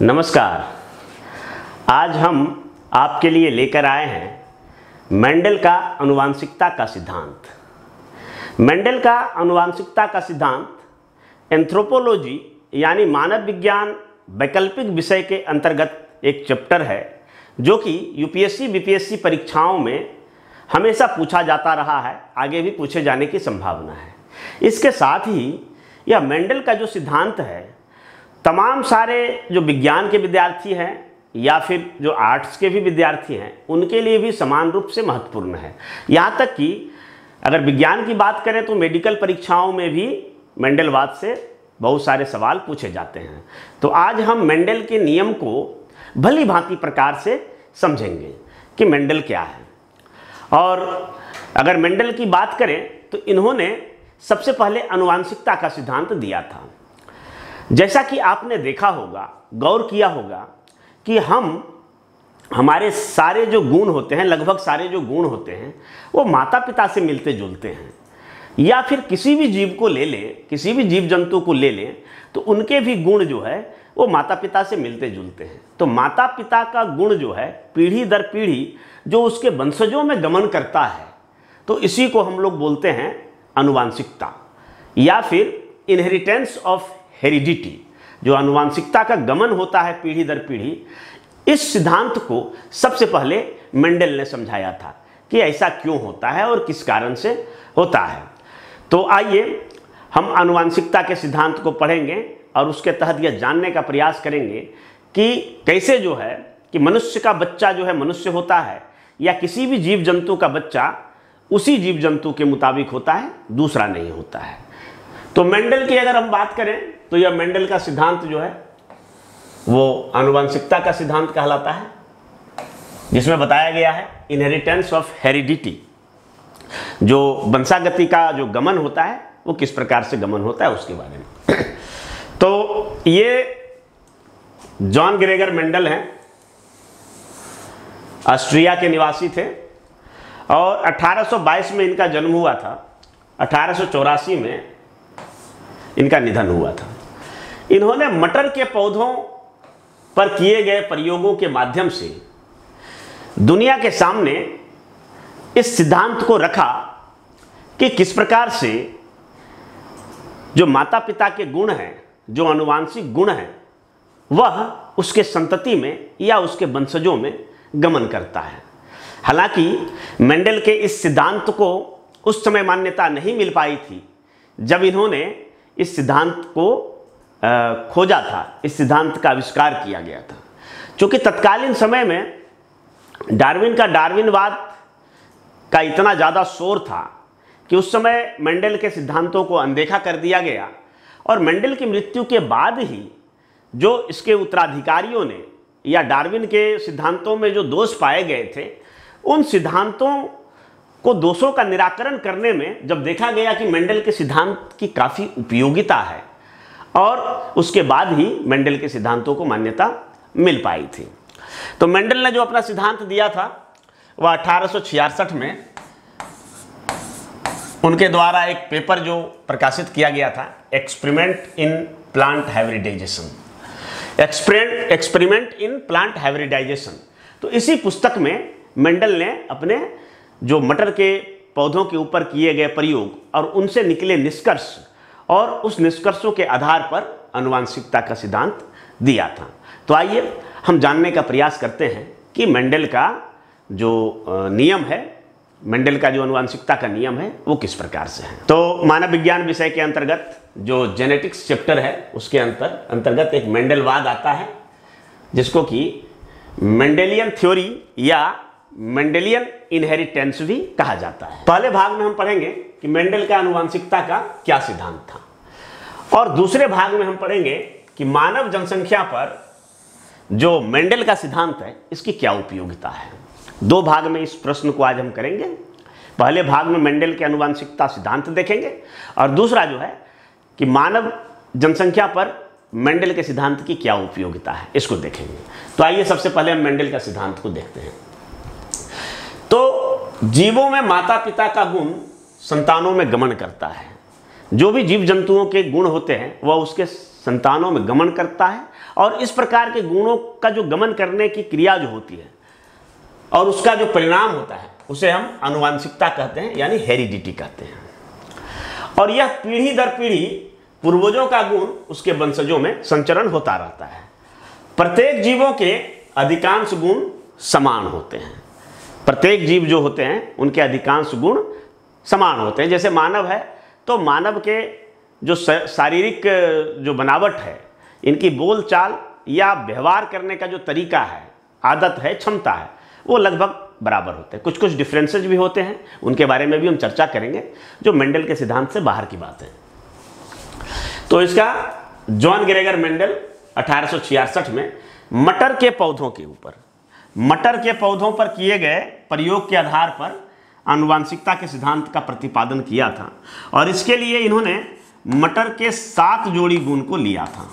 नमस्कार। आज हम आपके लिए लेकर आए हैं मेंडल का आनुवांशिकता का सिद्धांत। मेंडल का आनुवांशिकता का सिद्धांत एंथ्रोपोलॉजी यानी मानव विज्ञान वैकल्पिक विषय के अंतर्गत एक चैप्टर है जो कि यूपीएससी बीपीएससी परीक्षाओं में हमेशा पूछा जाता रहा है, आगे भी पूछे जाने की संभावना है। इसके साथ ही यह मेंडल का जो सिद्धांत है तमाम सारे जो विज्ञान के विद्यार्थी हैं या फिर जो आर्ट्स के भी विद्यार्थी हैं उनके लिए भी समान रूप से महत्वपूर्ण है। यहाँ तक कि अगर विज्ञान की बात करें तो मेडिकल परीक्षाओं में भी मेंडलवाद से बहुत सारे सवाल पूछे जाते हैं। तो आज हम मेंडल के नियम को भली भांति प्रकार से समझेंगे कि मेंडल क्या है। और अगर मेंडल की बात करें तो इन्होंने सबसे पहले आनुवांशिकता का सिद्धांत दिया था। जैसा कि आपने देखा होगा, गौर किया होगा कि हमारे सारे जो गुण होते हैं, लगभग सारे जो गुण होते हैं वो माता पिता से मिलते जुलते हैं। या फिर किसी भी जीव को ले लें, किसी भी जीव जंतु को ले लें तो उनके भी गुण जो है वो माता पिता से मिलते जुलते हैं। तो माता पिता का गुण जो है पीढ़ी दर पीढ़ी जो उसके वंशजों में गमन करता है, तो इसी को हम लोग बोलते हैं आनुवांशिकता या फिर इनहेरिटेंस ऑफ हेरिडिटी। जो आनुवांशिकता का गमन होता है पीढ़ी दर पीढ़ी, इस सिद्धांत को सबसे पहले मेंडल ने समझाया था कि ऐसा क्यों होता है और किस कारण से होता है। तो आइए हम आनुवांशिकता के सिद्धांत को पढ़ेंगे और उसके तहत यह जानने का प्रयास करेंगे कि कैसे जो है कि मनुष्य का बच्चा जो है मनुष्य होता है या किसी भी जीव जंतु का बच्चा उसी जीव जंतु के मुताबिक होता है, दूसरा नहीं होता है। तो मेंडल की अगर हम बात करें तो यह मेंडल का सिद्धांत जो है वो आनुवांशिकता का सिद्धांत कहलाता है, जिसमें बताया गया है इनहेरिटेंस ऑफ हेरिडिटी। जो वंशागति का जो गमन होता है वो किस प्रकार से गमन होता है उसके बारे में। तो ये जॉन ग्रेगर मेंडल हैं, ऑस्ट्रिया के निवासी थे और 1822 में इनका जन्म हुआ था। 1884 में इनका निधन हुआ था। इन्होंने मटर के पौधों पर किए गए प्रयोगों के माध्यम से दुनिया के सामने इस सिद्धांत को रखा कि किस प्रकार से जो माता पिता के गुण हैं, जो आनुवांशिक गुण हैं, वह उसके संतति में या उसके वंशजों में गमन करता है। हालांकि मेंडल के इस सिद्धांत को उस समय मान्यता नहीं मिल पाई थी जब इन्होंने इस सिद्धांत को खोजा था, इस सिद्धांत का आविष्कार किया गया था। क्योंकि तत्कालीन समय में डार्विन का डार्विनवाद का इतना ज़्यादा शोर था कि उस समय मेंडल के सिद्धांतों को अनदेखा कर दिया गया और मेंडल की मृत्यु के बाद ही जो इसके उत्तराधिकारियों ने या डार्विन के सिद्धांतों में जो दोष पाए गए थे, उन सिद्धांतों को दोषों का निराकरण करने में जब देखा गया कि मेंडल के सिद्धांत की काफ़ी उपयोगिता है और उसके बाद ही मेंडल के सिद्धांतों को मान्यता मिल पाई थी। तो मेंडल ने जो अपना सिद्धांत दिया था वह 1866 में उनके द्वारा एक पेपर जो प्रकाशित किया गया था, experiment in plant hybridization, experiment in plant hybridization. तो इसी पुस्तक में मेंडल ने अपने जो मटर के पौधों के ऊपर किए गए प्रयोग और उनसे निकले निष्कर्ष और उस निष्कर्षों के आधार पर आनुवांशिकता का सिद्धांत दिया था। तो आइए हम जानने का प्रयास करते हैं कि मेंडल का जो नियम है, मेंडल का जो आनुवांशिकता का नियम है वो किस प्रकार से है। तो मानव विज्ञान विषय के अंतर्गत जो जेनेटिक्स चैप्टर है उसके अंतर्गत एक मेंडलवाद आता है जिसको कि मेंडेलियन थ्योरी या मेंडेलियन इनहेरिटेंस भी कहा जाता है। पहले भाग में हम पढ़ेंगे कि मेंडल का आनुवांशिकता का क्या सिद्धांत था और दूसरे भाग में हम पढ़ेंगे कि मानव जनसंख्या पर जो मेंडल का सिद्धांत है इसकी क्या उपयोगिता है। दो भाग में इस प्रश्न को आज हम करेंगे। पहले भाग में मेंडल के आनुवांशिकता सिद्धांत देखेंगे और दूसरा जो है कि मानव जनसंख्या पर मेंडल के सिद्धांत की क्या उपयोगिता है, इसको देखेंगे। तो आइए सबसे पहले हम मेंडल का सिद्धांत को देखते हैं। तो जीवों में माता पिता का गुण संतानों में गमन करता है। जो भी जीव जंतुओं के गुण होते हैं वह उसके संतानों में गमन करता है, और इस प्रकार के गुणों का जो गमन करने की क्रिया जो होती है और उसका जो परिणाम होता है उसे हम आनुवांशिकता कहते हैं, यानी हेरिडिटी कहते हैं। और यह पीढ़ी दर पीढ़ी पूर्वजों का गुण उसके वंशजों में संचरण होता रहता है। प्रत्येक जीवों के अधिकांश गुण समान होते हैं। प्रत्येक जीव जो होते हैं उनके अधिकांश गुण समान होते हैं। जैसे मानव है तो मानव के जो शारीरिक जो बनावट है, इनकी बोलचाल या व्यवहार करने का जो तरीका है, आदत है, क्षमता है, वो लगभग बराबर होते हैं। कुछ कुछ डिफरेंसेस भी होते हैं, उनके बारे में भी हम चर्चा करेंगे, जो मेंडल के सिद्धांत से बाहर की बात है। तो इसका जॉन ग्रेगर मेंडल 1866 में मटर के पौधों के ऊपर, मटर के पौधों पर किए गए प्रयोग के आधार पर आनुवांशिकता के सिद्धांत का प्रतिपादन किया था। और इसके लिए इन्होंने मटर के 7 जोड़ी गुण को लिया था।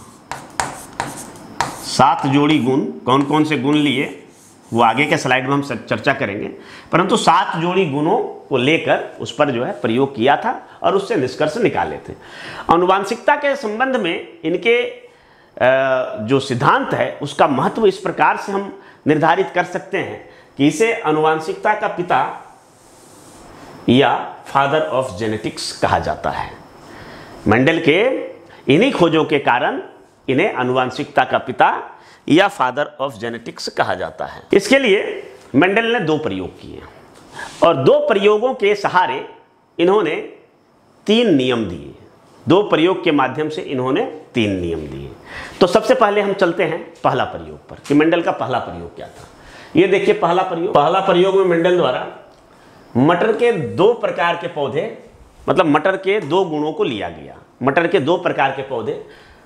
7 जोड़ी गुण, कौन कौन से गुण लिए वो आगे के स्लाइड में हम चर्चा करेंगे, परंतु 7 जोड़ी गुणों को लेकर उस पर जो है प्रयोग किया था और उससे निष्कर्ष निकाले थे। आनुवांशिकता के संबंध में इनके जो सिद्धांत है उसका महत्व इस प्रकार से हम निर्धारित कर सकते हैं कि इसे आनुवांशिकता का पिता या फादर ऑफ जेनेटिक्स कहा जाता है। मेंडल के इन्हीं खोजों के कारण इन्हें आनुवांशिकता का पिता या फादर ऑफ जेनेटिक्स कहा जाता है। इसके लिए मेंडल ने 2 प्रयोग किए और 2 प्रयोगों के सहारे इन्होंने 3 नियम दिए। 2 प्रयोग के माध्यम से इन्होंने 3 नियम दिए। तो सबसे पहले हम चलते हैं पहला प्रयोग पर कि मेंडल का पहला प्रयोग क्या था। ये देखिए पहला प्रयोग में मेंडल द्वारा मटर के 2 प्रकार के पौधे, मतलब मटर के 2 गुणों को लिया गया। मटर के 2 प्रकार के पौधे,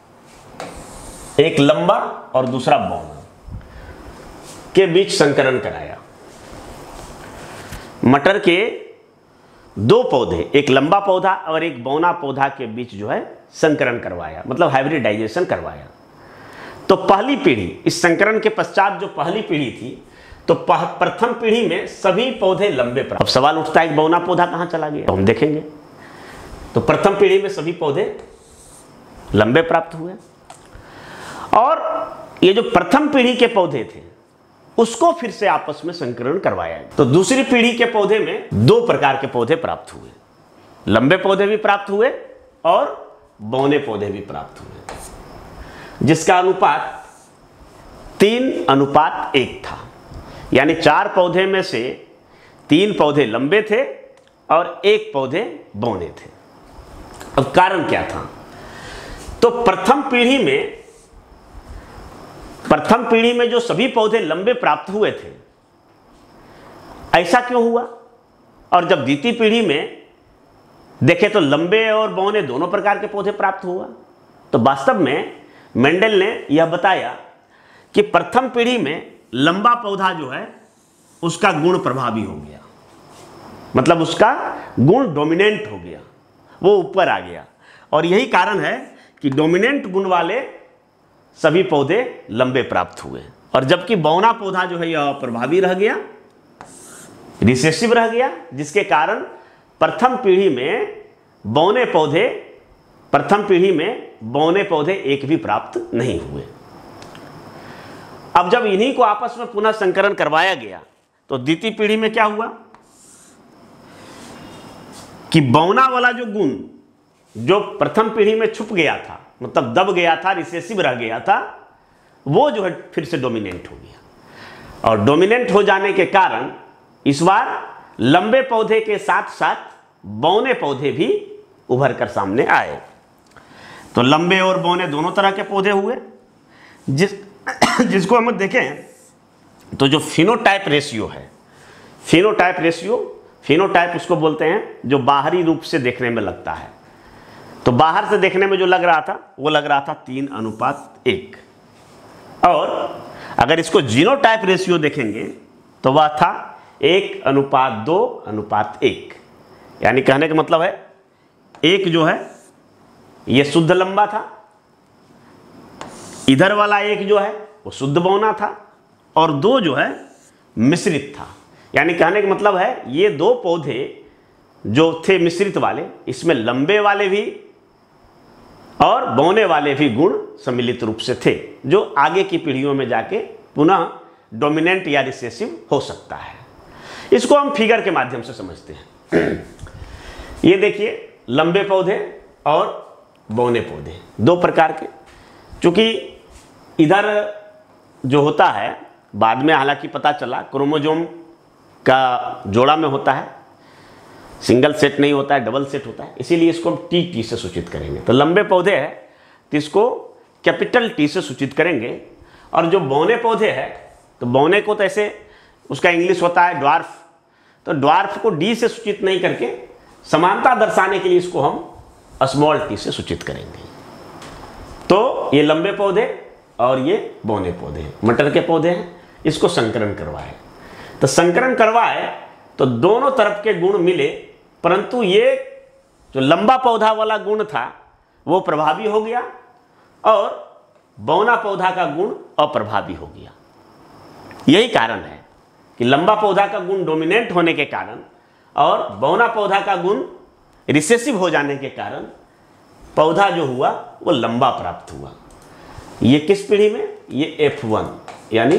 एक लंबा और दूसरा बौना, के बीच संकरण कराया। मटर के 2 पौधे, एक लंबा पौधा और एक बौना पौधा के बीच जो है संकरण करवाया, मतलब हाइब्रिडाइजेशन करवाया। तो पहली पीढ़ी, इस संकरण के पश्चात जो पहली पीढ़ी थी, तो प्रथम पीढ़ी में सभी पौधे लंबे प्राप्त। अब सवाल उठता है कि बौना पौधा कहां चला गया, तो हम देखेंगे। तो प्रथम पीढ़ी में सभी पौधे लंबे प्राप्त हुए और ये जो प्रथम पीढ़ी के पौधे थे उसको फिर से आपस में संकरण करवाया। तो दूसरी पीढ़ी के पौधे में 2 प्रकार के पौधे प्राप्त हुए, लंबे पौधे भी प्राप्त हुए और बौने पौधे भी प्राप्त हुए, जिसका अनुपात 3:1 था। यानी 4 पौधे में से 3 पौधे लंबे थे और 1 पौधे बौने थे। अब कारण क्या था? तो प्रथम पीढ़ी में जो सभी पौधे लंबे प्राप्त हुए थे, ऐसा क्यों हुआ? और जब द्वितीय पीढ़ी में देखे तो लंबे और बौने दोनों प्रकार के पौधे प्राप्त हुआ। तो वास्तव में मेंडल ने यह बताया कि प्रथम पीढ़ी में लंबा पौधा जो है उसका गुण प्रभावी हो गया, मतलब उसका गुण डोमिनेंट हो गया, वो ऊपर आ गया। और यही कारण है कि डोमिनेंट गुण वाले सभी पौधे लंबे प्राप्त हुए, और जबकि बौना पौधा जो है यह अप्रभावी रह गया, रिसेसिव रह गया, जिसके कारण प्रथम पीढ़ी में बौने पौधे एक भी प्राप्त नहीं हुए। अब जब इन्हीं को आपस में पुनः संकरण करवाया गया तो द्वितीय पीढ़ी में क्या हुआ कि बौना वाला जो गुण जो प्रथम पीढ़ी में छुप गया था, मतलब दब गया था, रिसेसिव रह गया था, वो जो है फिर से डोमिनेंट हो गया। और डोमिनेंट हो जाने के कारण इस बार लंबे पौधे के साथ साथ बौने पौधे भी उभर कर सामने आए। तो लंबे और बौने दोनों तरह के पौधे हुए, जिसको हम देखें तो जो फिनोटाइप रेशियो है, फिनोटाइप उसको बोलते हैं जो बाहरी रूप से देखने में लगता है। तो बाहर से देखने में जो लग रहा था वो लग रहा था 3:1, और अगर इसको जीनोटाइप रेशियो देखेंगे तो वह था 1:2:1। यानी कहने का मतलब है एक जो है ये शुद्ध लंबा था, इधर वाला एक जो है वो शुद्ध बौना था, और 2 जो है मिश्रित था। यानी कहने का मतलब है ये 2 पौधे जो थे मिश्रित वाले, इसमें लंबे वाले भी और बौने वाले भी गुण सम्मिलित रूप से थे, जो आगे की पीढ़ियों में जाके पुनः डोमिनेंट या रिसेसिव हो सकता है। इसको हम फिगर के माध्यम से समझते हैं। ये देखिए लंबे पौधे और बौने पौधे, दो प्रकार के। चूंकि इधर जो होता है बाद में हालांकि पता चला क्रोमोजोम का जोड़ा में होता है, सिंगल सेट नहीं होता है, डबल सेट होता है, इसीलिए इसको हम टी से सूचित करेंगे। तो लंबे पौधे हैं तो इसको कैपिटल टी से सूचित करेंगे, और जो बौने पौधे हैं तो बौने को तो ऐसे उसका इंग्लिश होता है ड्वार्फ, तो ड्वार्फ को डी से सूचित नहीं करके समानता दर्शाने के लिए इसको हम स्मॉल टी से सूचित करेंगे। तो ये लंबे पौधे और ये बौने पौधे मटर के पौधे हैं, इसको संकरण करवाए। तो संकरण करवाए तो दोनों तरफ के गुण मिले, परंतु ये जो लंबा पौधा वाला गुण था वो प्रभावी हो गया और बौना पौधा का गुण अप्रभावी हो गया। यही कारण है कि लंबा पौधा का गुण डोमिनेंट होने के कारण और बौना पौधा का गुण रिसेसिव हो जाने के कारण पौधा जो हुआ वो लंबा प्राप्त हुआ। ये किस पीढ़ी में? ये F1 यानी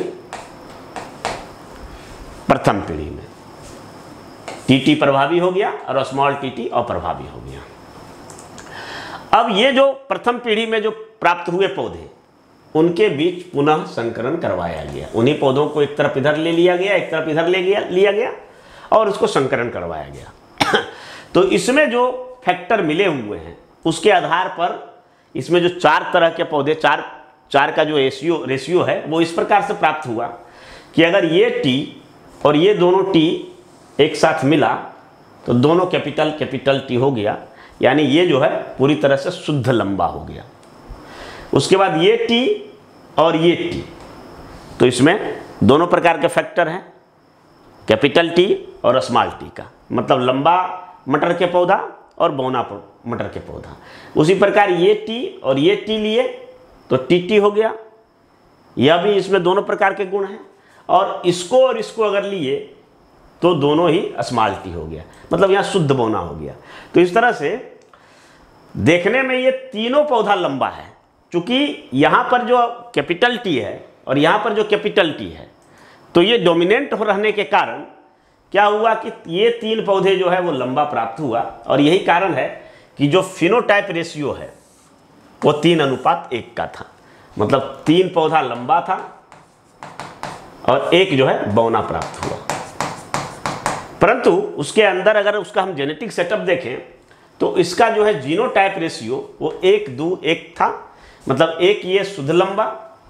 प्रथम पीढ़ी में टीटी प्रभावी हो गया और स्मॉल टीटी अप्रभावी हो गया। अब ये जो प्रथम पीढ़ी में जो प्राप्त हुए पौधे उनके बीच पुनः संकरण करवाया गया। उन्हीं पौधों को एक तरफ इधर ले लिया गया, एक तरफ इधर लिया गया और उसको संकरण करवाया गया। तो इसमें जो फैक्टर मिले हुए हैं उसके आधार पर इसमें जो चार तरह के पौधे, चार का जो रेशियो है वो इस प्रकार से प्राप्त हुआ कि अगर ये टी और ये दोनों टी एक साथ मिला तो दोनों कैपिटल टी हो गया, यानी ये जो है पूरी तरह से शुद्ध लंबा हो गया। उसके बाद ये टी और ये टी, तो इसमें दोनों प्रकार के फैक्टर हैं, कैपिटल टी और स्मॉल टी का, मतलब लंबा मटर के पौधा और बौना मटर के पौधा। उसी प्रकार ये टी और ये टी लिए तो टी हो गया, यह भी इसमें दोनों प्रकार के गुण हैं, और इसको अगर लिए तो दोनों ही स्मॉल टी हो गया, मतलब यहाँ शुद्ध बौना हो गया। तो इस तरह से देखने में ये तीनों पौधा लंबा है, क्योंकि यहाँ पर जो कैपिटल टी है और यहाँ पर जो कैपिटल टी है, तो ये डोमिनेंट हो रहने के कारण क्या हुआ कि ये तीन पौधे जो है वो लंबा प्राप्त हुआ। और यही कारण है कि जो फिनोटाइप रेशियो है वो 3:1 का था, मतलब 3 पौधा लंबा था और एक जो है बौना प्राप्त हुआ। परंतु उसके अंदर अगर उसका हम जेनेटिक सेटअप देखें तो इसका जो है जीनोटाइप रेशियो वो 1:2:1 था, मतलब एक ये शुद्ध लंबा,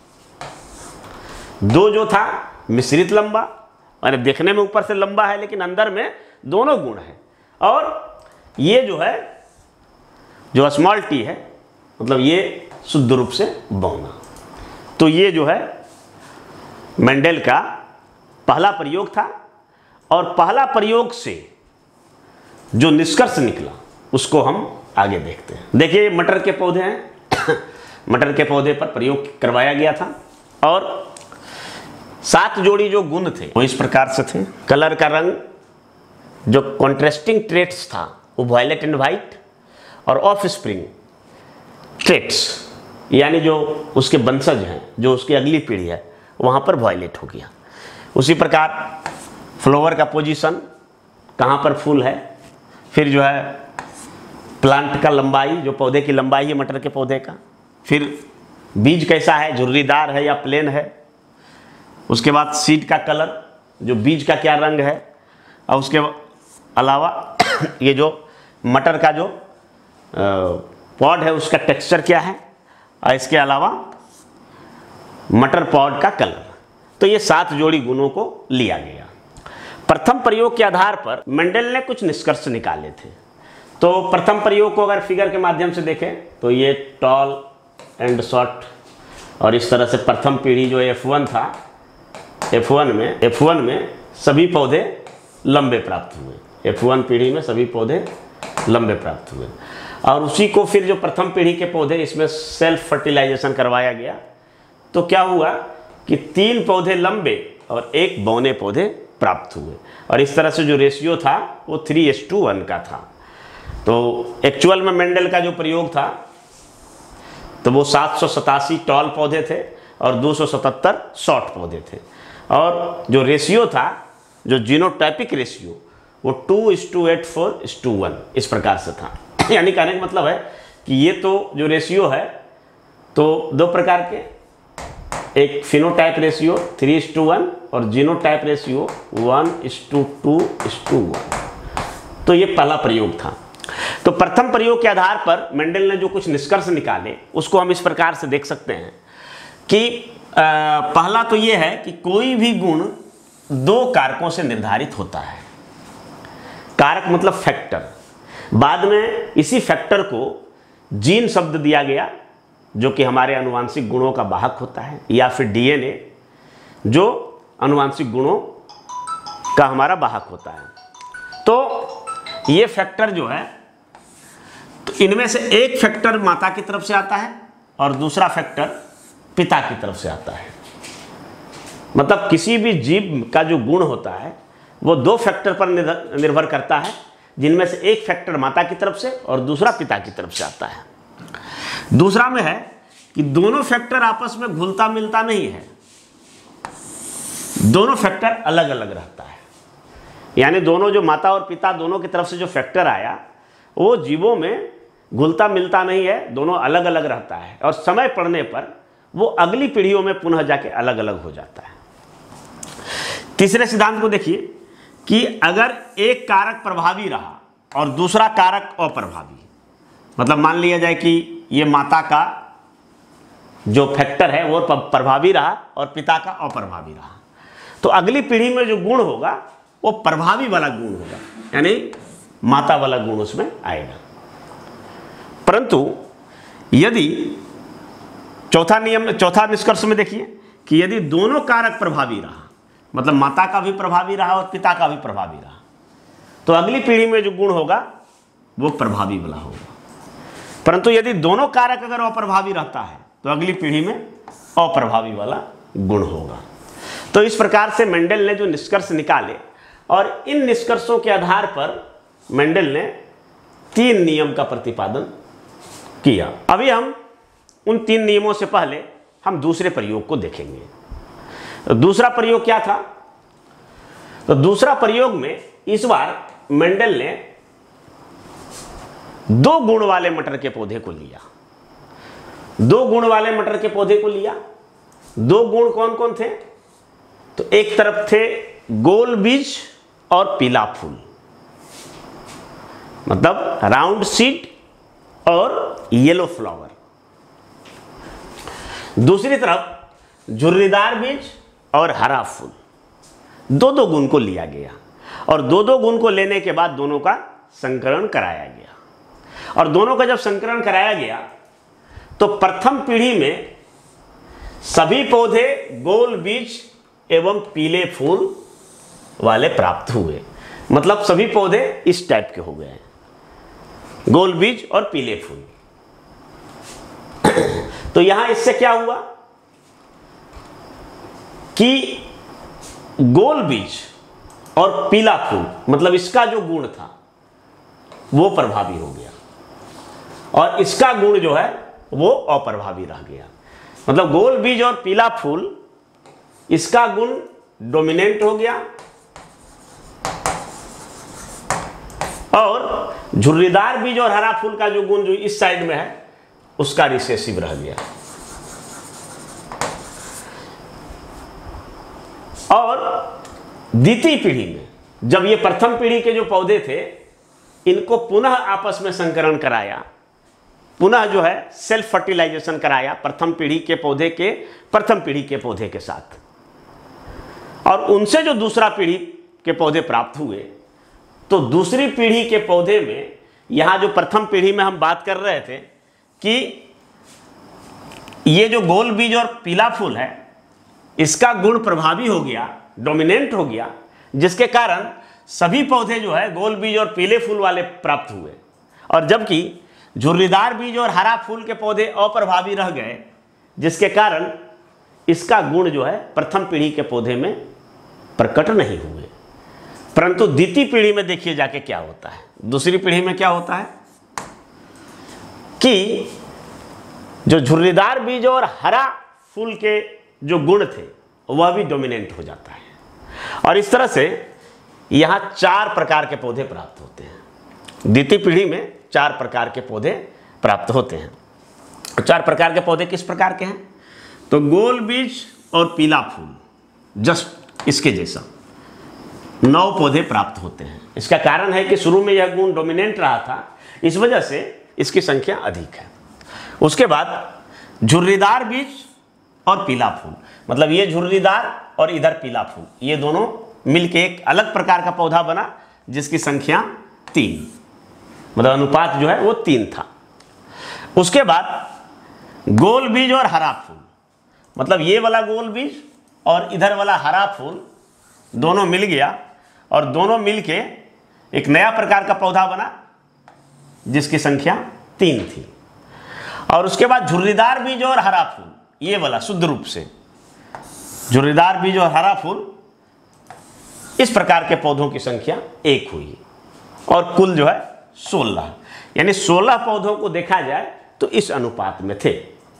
2 जो था मिश्रित लंबा, माने देखने में ऊपर से लंबा है लेकिन अंदर में दोनों गुण हैं, और ये जो है जो स्मॉल टी है मतलब ये शुद्ध रूप से बौना। तो ये जो है मेंडेल का पहला प्रयोग था, और पहला प्रयोग से जो निष्कर्ष निकला उसको हम आगे देखते हैं। देखिए मटर के पौधे हैं, मटर के पौधे पर प्रयोग करवाया गया था और 7 जोड़ी जो गुण थे वो इस प्रकार से थे। कलर का रंग, जो कॉन्ट्रास्टिंग ट्रेट्स था वो वायलेट एंड वाइट, और ऑफ स्प्रिंग ट्रेट्स यानी जो उसके वंशज हैं, जो उसकी अगली पीढ़ी है, वहाँ पर वायलेट हो गया। उसी प्रकार फ्लावर का पोजीशन, कहाँ पर फूल है, फिर जो है प्लांट का लंबाई, जो पौधे की लंबाई है मटर के पौधे का, फिर बीज कैसा है, झुर्रीदार है या प्लेन है, उसके बाद सीड का कलर, जो बीज का क्या रंग है, और उसके अलावा ये जो मटर का जो पॉड है उसका टेक्सचर क्या है, और इसके अलावा मटर पॉड का कलर। तो ये 7 जोड़ी गुणों को लिया गया। प्रथम प्रयोग के आधार पर मेंडल ने कुछ निष्कर्ष निकाले थे। तो प्रथम प्रयोग को अगर फिगर के माध्यम से देखें तो ये टॉल एंड शॉर्ट, और इस तरह से प्रथम पीढ़ी जो F1 था, F1 में सभी पौधे लंबे प्राप्त हुए। F1 पीढ़ी में सभी पौधे लंबे प्राप्त हुए, और उसी को फिर जो प्रथम पीढ़ी के पौधे, इसमें सेल्फ फर्टिलाइजेशन करवाया गया। तो क्या हुआ कि 3 पौधे लंबे और 1 बौने पौधे प्राप्त हुए, और इस तरह से जो रेशियो था वो 3:1 का था। तो एक्चुअल में मेंडल का जो प्रयोग था तो वो 787 टॉल पौधे थे और 277 शॉर्ट पौधे थे। और जो रेशियो था, जो जीनोटाइपिक रेशियो, वो 2:8:4:1 इस प्रकार से था। यानी कहने का मतलब है कि ये तो जो रेशियो है तो दो प्रकार के, एक फिनोटाइप रेशियो 3:1 और जीनोटाइप रेशियो 1:2:1। तो ये पहला प्रयोग था। तो प्रथम प्रयोग के आधार पर मेंडल ने जो कुछ निष्कर्ष निकाले उसको हम इस प्रकार से देख सकते हैं कि पहला तो ये है कि कोई भी गुण दो कारकों से निर्धारित होता है। कारक मतलब फैक्टर। बाद में इसी फैक्टर को जीन शब्द दिया गया, जो कि हमारे आनुवांशिक गुणों का वाहक होता है, या फिर डीएनए जो आनुवांशिक गुणों का हमारा वाहक होता है। तो ये फैक्टर जो है, तो इनमें से एक फैक्टर माता की तरफ से आता है और दूसरा फैक्टर पिता की तरफ से आता है। मतलब किसी भी जीव का जो गुण होता है वो दो फैक्टर पर निर्भर करता है, जिनमें से एक फैक्टर माता की तरफ से और दूसरा पिता की तरफ से आता है। दूसरा में है कि दोनों फैक्टर आपस में घुलता मिलता नहीं है, दोनों फैक्टर अलग अलग रहता है। यानी दोनों, जो माता और पिता दोनों की तरफ से जो फैक्टर आया वो जीवों में घुलता मिलता नहीं है, दोनों अलग अलग रहता है और समय पड़ने पर वो अगली पीढ़ियों में पुनः जाके अलग अलग हो जाता है। तीसरे सिद्धांत को देखिए कि अगर एक कारक प्रभावी रहा और दूसरा कारक अप्रभावी, मतलब मान लिया जाए कि ये माता का जो फैक्टर है वो प्रभावी रहा और पिता का अप्रभावी रहा, तो अगली पीढ़ी में जो गुण होगा वो प्रभावी वाला गुण होगा, यानी माता वाला गुण उसमें आएगा। परंतु यदि चौथा निष्कर्ष में देखिए कि यदि दोनों कारक प्रभावी रहा, मतलब माता का भी प्रभावी रहा और पिता का भी प्रभावी रहा, तो अगली पीढ़ी में जो गुण होगा वो प्रभावी वाला होगा। परंतु यदि दोनों कारक अगर अप्रभावी रहता है तो अगली पीढ़ी में अप्रभावी वाला गुण होगा। तो इस प्रकार से मेंडल ने जो निष्कर्ष निकाले, और इन निष्कर्षों के आधार पर मेंडल ने 3 नियम का प्रतिपादन किया। अभी हम उन 3 नियमों से पहले हम दूसरे प्रयोग को देखेंगे। तो दूसरा प्रयोग क्या था? तो दूसरा प्रयोग में इस बार मेंडल ने 2 गुण वाले मटर के पौधे को लिया। 2 गुण वाले मटर के पौधे को लिया। 2 गुण कौन कौन थे? तो एक तरफ थे गोल बीज और पीला फूल, मतलब राउंड सीड और येलो फ्लावर। दूसरी तरफ झुर्रीदार बीज और हरा फूल। 2 गुण को लिया गया और 2 गुण को लेने के बाद दोनों का संकरण कराया गया। और दोनों का जब संकरण कराया गया तो प्रथम पीढ़ी में सभी पौधे गोल बीज एवं पीले फूल वाले प्राप्त हुए, मतलब सभी पौधे इस टाइप के हो गए, गोल बीज और पीले फूल। तो यहां इससे क्या हुआ कि गोल बीज और पीला फूल, मतलब इसका जो गुण था वो प्रभावी हो गया और इसका गुण जो है वो अप्रभावी रह गया। मतलब गोल बीज और पीला फूल, इसका गुण डोमिनेंट हो गया और झुर्रीदार बीज और हरा फूल का जो गुण जो इस साइड में है उसका रिसेसिव रह गया। और द्वितीय पीढ़ी में जब ये प्रथम पीढ़ी के जो पौधे थे इनको पुनः आपस में संकरण कराया, पुनः जो है सेल्फ फर्टिलाइजेशन कराया प्रथम पीढ़ी के पौधे के प्रथम पीढ़ी के पौधे के साथ, और उनसे जो दूसरा पीढ़ी के पौधे प्राप्त हुए, तो दूसरी पीढ़ी के पौधे में यहां जो प्रथम पीढ़ी में हम बात कर रहे थे कि ये जो गोल बीज और पीला फूल है इसका गुण प्रभावी हो गया, डोमिनेंट हो गया, जिसके कारण सभी पौधे जो है गोल बीज और पीले फूल वाले प्राप्त हुए, और जबकि झुर्रीदार बीज और हरा फूल के पौधे अप्रभावी रह गए, जिसके कारण इसका गुण जो है प्रथम पीढ़ी के पौधे में प्रकट नहीं हुए। परंतु द्वितीय पीढ़ी में देखिए जाके क्या होता है। दूसरी पीढ़ी में क्या होता है कि जो झुर्रीदार बीज और हरा फूल के जो गुण थे वह भी डोमिनेंट हो जाता है। और इस तरह से यहाँ 4 प्रकार के पौधे प्राप्त होते हैं। द्वितीय पीढ़ी में 4 प्रकार के पौधे प्राप्त होते हैं। 4 प्रकार के पौधे किस प्रकार के हैं? तो गोल बीज और पीला फूल, जस्ट इसके जैसा 9 पौधे प्राप्त होते हैं। इसका कारण है कि शुरू में यह गुण डोमिनेंट रहा था, इस वजह से इसकी संख्या अधिक है। उसके बाद झुर्रीदार बीज और पीला फूल, मतलब ये झुर्रीदार और इधर पीला फूल, ये दोनों मिलके एक अलग प्रकार का पौधा बना जिसकी संख्या 3, मतलब अनुपात जो है वो 3 था। उसके बाद गोल बीज और हरा फूल, मतलब ये वाला गोल बीज और इधर वाला हरा फूल दोनों मिल गया और दोनों मिलके एक नया प्रकार का पौधा बना जिसकी संख्या 3 थी। और उसके बाद झुर्रीदार बीज और हरा फूल, ये वाला शुद्ध रूप से झुर्रीदार बीज और हरा फूल, इस प्रकार के पौधों की संख्या 1 हुई और कुल जो है 16, यानी 16 पौधों को देखा जाए तो इस अनुपात में थे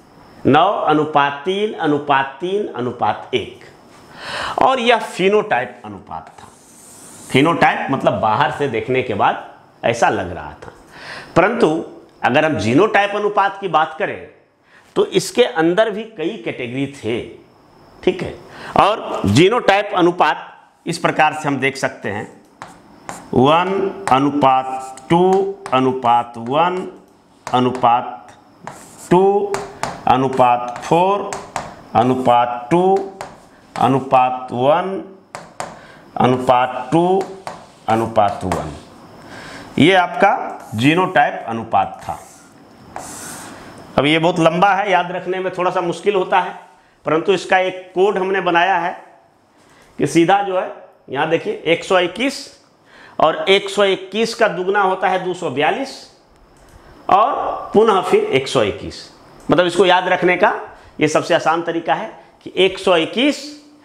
9:3:3:1। और यह फिनोटाइप अनुपात था। फिनोटाइप मतलब बाहर से देखने के बाद ऐसा लग रहा था, परंतु अगर हम जीनोटाइप अनुपात की बात करें तो इसके अंदर भी कई कैटेगरी थे, ठीक है। और जीनोटाइप अनुपात इस प्रकार से हम देख सकते हैं 1:2:2:1:4:2:1:2:1। ये आपका जीनोटाइप अनुपात था। अब ये बहुत लंबा है, याद रखने में थोड़ा सा मुश्किल होता है, परंतु इसका एक कोड हमने बनाया है कि सीधा जो है यहाँ देखिए 121 और 121 का दुगना होता है 242 और पुनः फिर 121। मतलब इसको याद रखने का ये सबसे आसान तरीका है कि 121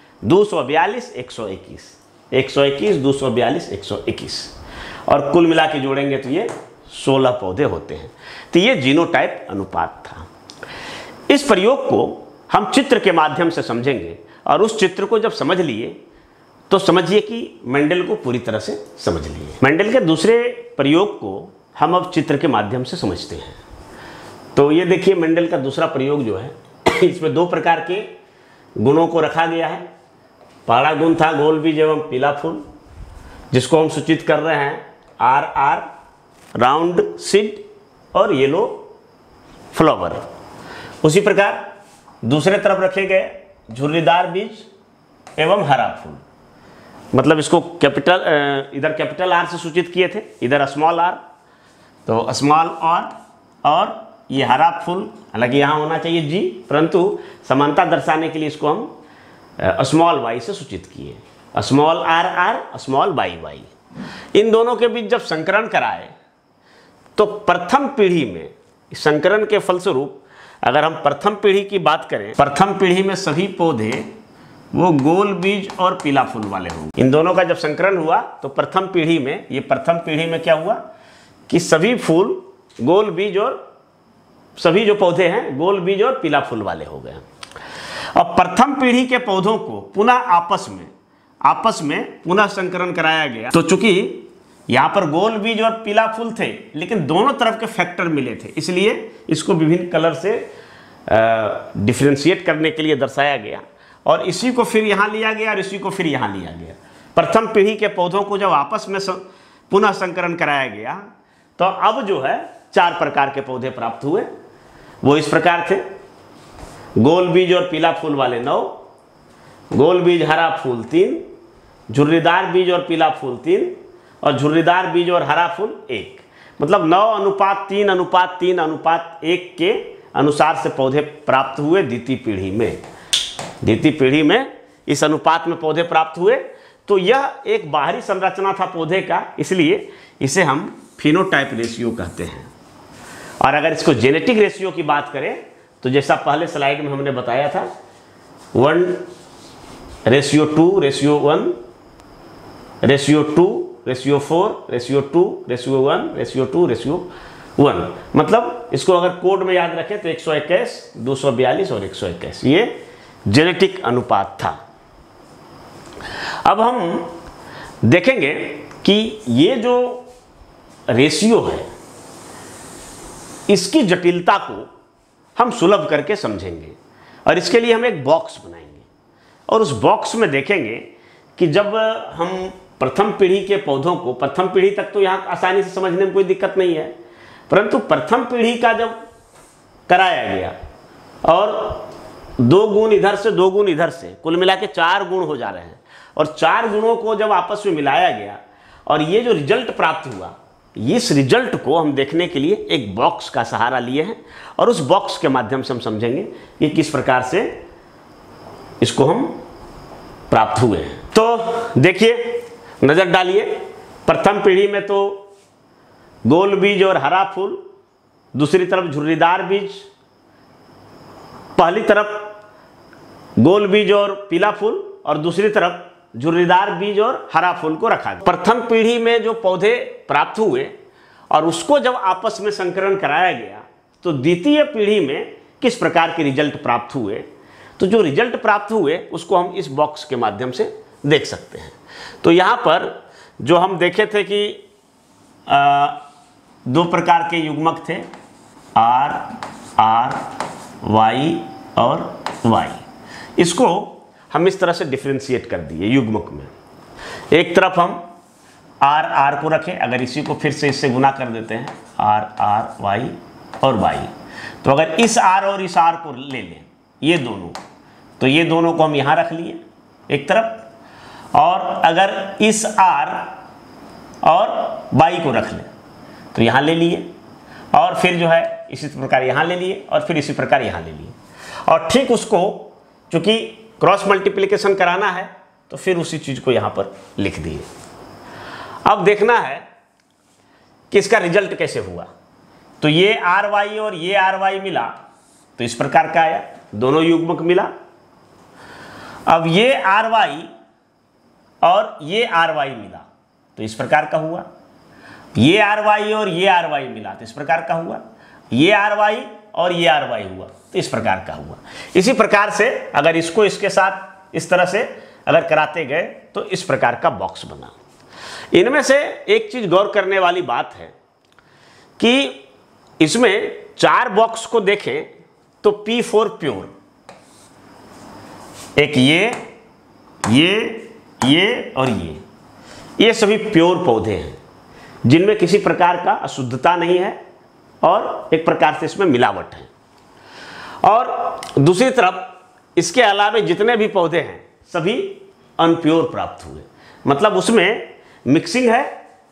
242 121 121 242 121 और कुल मिला के जोड़ेंगे तो ये 16 पौधे होते हैं। तो ये जीनोटाइप अनुपात था। इस प्रयोग को हम चित्र के माध्यम से समझेंगे और उस चित्र को जब समझ लिए तो समझिए कि मेंडल को पूरी तरह से समझ लिए। मेंडल के दूसरे प्रयोग को हम अब चित्र के माध्यम से समझते हैं। तो ये देखिए मेंडल का दूसरा प्रयोग जो है इसमें 2 प्रकार के गुणों को रखा गया है। पहला गुण था गोल बीज एवं पीला फूल, जिसको हम सूचित कर रहे हैं RR, राउंड सीड और येलो फ्लावर। उसी प्रकार दूसरे तरफ रखे गए झुर्रीदार बीज एवं हरा फूल, मतलब इसको कैपिटल इधर कैपिटल R से सूचित किए थे, इधर स्मॉल r, तो स्मॉल और ये हरा फूल, हालांकि यहाँ होना चाहिए G, परंतु समानता दर्शाने के लिए इसको हम स्मॉल y से सूचित किए, स्मॉल RR स्मॉल y। इन दोनों के बीच जब संकरण कराए तो प्रथम पीढ़ी में संकरण के फलस्वरूप अगर हम प्रथम पीढ़ी की बात करें, प्रथम पीढ़ी में सभी पौधे वो गोल बीज और पीला फूल वाले होंगे। इन दोनों का जब संकरण हुआ तो प्रथम पीढ़ी में, ये प्रथम पीढ़ी में क्या हुआ कि सभी फूल गोल बीज और सभी जो पौधे हैं गोल बीज और पीला फूल वाले हो गए। और प्रथम पीढ़ी के पौधों को पुनः आपस में पुनः संकरण कराया गया। तो चूंकि यहाँ पर गोल बीज और पीला फूल थे लेकिन दोनों तरफ के फैक्टर मिले थे, इसलिए इसको विभिन्न कलर से डिफ्रेंशिएट करने के लिए दर्शाया गया और इसी को फिर यहाँ लिया गया और इसी को फिर यहाँ लिया गया। प्रथम पीढ़ी के पौधों को जब आपस में पुनः संकरण कराया गया तो अब जो है 4 प्रकार के पौधे प्राप्त हुए। वो इस प्रकार थे: गोल बीज और पीला फूल वाले 9, गोल बीज हरा फूल 3, झुर्रीदार बीज और पीला फूल 3 और झुर्रीदार बीज और हरा फूल 1। मतलब 9:3:3:1 के अनुसार से पौधे प्राप्त हुए द्वितीय पीढ़ी में। द्वितीय पीढ़ी में इस अनुपात में पौधे प्राप्त हुए। तो यह एक बाहरी संरचना था पौधे का, इसलिए इसे हम फिनोटाइप रेशियो कहते हैं। और अगर इसको जेनेटिक रेशियो की बात करें तो जैसा पहले स्लाइड में हमने बताया था 1:2:1:2:4:2:1:1:2 रेशियो 1। मतलब इसको अगर कोड में याद रखें तो 121, 242 और 121 ये जेनेटिक अनुपात था। अब हम देखेंगे कि ये जो रेशियो है इसकी जटिलता को हम सुलभ करके समझेंगे, और इसके लिए हम एक बॉक्स बनाएंगे और उस बॉक्स में देखेंगे कि जब हम प्रथम पीढ़ी के पौधों को, प्रथम पीढ़ी तक तो यहाँ आसानी से समझने में कोई दिक्कत नहीं है, परंतु प्रथम पीढ़ी का जब कराया गया और 2 गुण इधर से 2 गुण इधर से कुल मिला के 4 गुण हो जा रहे हैं, और 4 गुणों को जब आपस में मिलाया गया और ये जो रिजल्ट प्राप्त हुआ, इस रिजल्ट को हम देखने के लिए एक बॉक्स का सहारा लिए हैं और उस बॉक्स के माध्यम से हम समझेंगे कि किस प्रकार से इसको हम प्राप्त हुए हैं। तो देखिए, नजर डालिए, प्रथम पीढ़ी में तो गोल बीज और हरा फूल, दूसरी तरफ झुर्रीदार बीज, पहली तरफ गोल बीज और पीला फूल और दूसरी तरफ झुर्रीदार बीज और हरा फूल को रखा गया। प्रथम पीढ़ी में जो पौधे प्राप्त हुए और उसको जब आपस में संकरण कराया गया तो द्वितीय पीढ़ी में किस प्रकार के रिजल्ट प्राप्त हुए, तो जो रिजल्ट प्राप्त हुए उसको हम इस बॉक्स के माध्यम से देख सकते हैं। तो यहाँ पर जो हम देखे थे कि 2 प्रकार के युग्मक थे, R, R, Y और Y। इसको हम इस तरह से डिफ्रेंशिएट कर दिए युग्मक में। एक तरफ हम R, R को रखें, अगर इसी को फिर से इससे गुना कर देते हैं R, R, Y और Y, तो अगर इस R और इस R को ले लें ये दोनों, तो ये दोनों को हम यहाँ रख लिए एक तरफ, और अगर इस R और Y को रख लें तो यहाँ ले लिए, और फिर जो है इसी प्रकार यहाँ ले लिए, और फिर इसी प्रकार यहाँ ले लिए, और ठीक उसको चूंकि क्रॉस मल्टीप्लिकेशन कराना है तो फिर उसी चीज़ को यहाँ पर लिख दिए। अब देखना है कि इसका रिजल्ट कैसे हुआ। तो ये RY और ये RY मिला तो इस प्रकार का आया, दोनों युग्मक मिला। अब ये RY और ये RY मिला तो इस प्रकार का हुआ, ये RY और ये RY मिला तो इस प्रकार का हुआ, ये RY और ये RY हुआ तो इस प्रकार का हुआ। इसी प्रकार से अगर इसको इसके साथ इस तरह से अगर कराते गए तो इस प्रकार का बॉक्स बना। इनमें से एक चीज गौर करने वाली बात है कि इसमें 4 बॉक्स को देखें तो P4 प्योर, एक ये और ये सभी प्योर पौधे हैं जिनमें किसी प्रकार का अशुद्धता नहीं है और एक प्रकार से इसमें मिलावट है। और दूसरी तरफ इसके अलावा जितने भी पौधे हैं सभी अनप्योर प्राप्त हुए, मतलब उसमें मिक्सिंग है,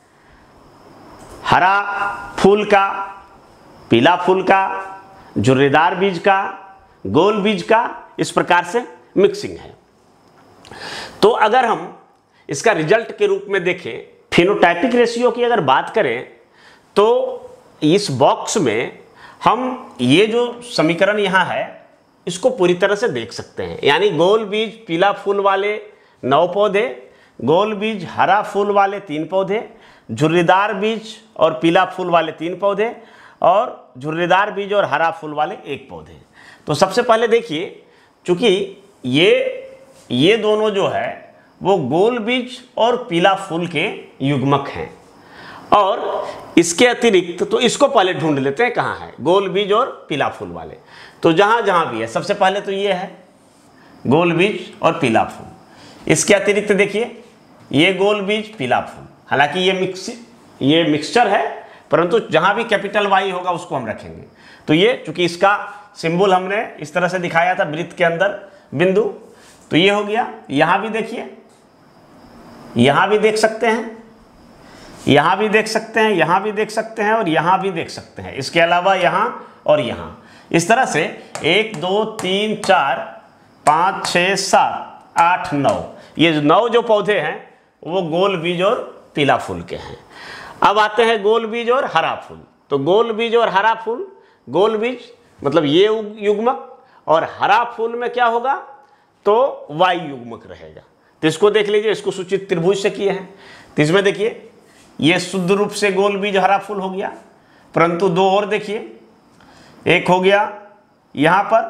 हरा फूल का, पीला फूल का, झुर्रीदार बीज का, गोल बीज का, इस प्रकार से मिक्सिंग है। तो अगर हम इसका रिजल्ट के रूप में देखें, फिनोटाइपिक रेशियो की अगर बात करें तो इस बॉक्स में हम ये जो समीकरण यहाँ है इसको पूरी तरह से देख सकते हैं। यानी गोल बीज पीला फूल वाले 9 पौधे, गोल बीज हरा फूल वाले 3 पौधे, झुर्रीदार बीज और पीला फूल वाले 3 पौधे, और झुर्रीदार बीज और हरा फूल वाले 1 पौधे। तो सबसे पहले देखिए, चूंकि ये दोनों जो है वो गोल बीज और पीला फूल के युग्मक हैं, और इसके अतिरिक्त तो इसको पहले ढूंढ लेते हैं कहाँ है गोल बीज और पीला फूल वाले। तो जहाँ जहाँ भी है सबसे पहले तो ये है गोल बीज और पीला फूल। इसके अतिरिक्त देखिए ये गोल बीज पीला फूल, हालांकि ये मिक्सचर है, परंतु जहाँ भी कैपिटल Y होगा उसको हम रखेंगे। तो ये चूंकि इसका सिंबल हमने इस तरह से दिखाया था वृत्त के अंदर बिंदु, तो ये हो गया। यहाँ भी देखिए, यहाँ भी देख सकते हैं, यहाँ भी देख सकते हैं, यहाँ भी देख सकते हैं और यहाँ भी देख सकते हैं। इसके अलावा यहाँ और यहाँ, इस तरह से 1 2 3 4 5 6 7 8 9, ये 9 जो पौधे हैं वो गोल बीज और पीला फूल के हैं। अब आते हैं गोल बीज और हरा फूल। तो गोल बीज और हरा फूल, गोल बीज मतलब ये युग्मक, और हरा फूल में क्या होगा तो Y युग्मक रहेगा। तो इसको देख लीजिए, इसको सूचित त्रिभुज से किए हैं। तो इसमें देखिए ये शुद्ध रूप से गोल बीज हरा फूल हो गया। परंतु दो और देखिए, एक हो गया यहाँ पर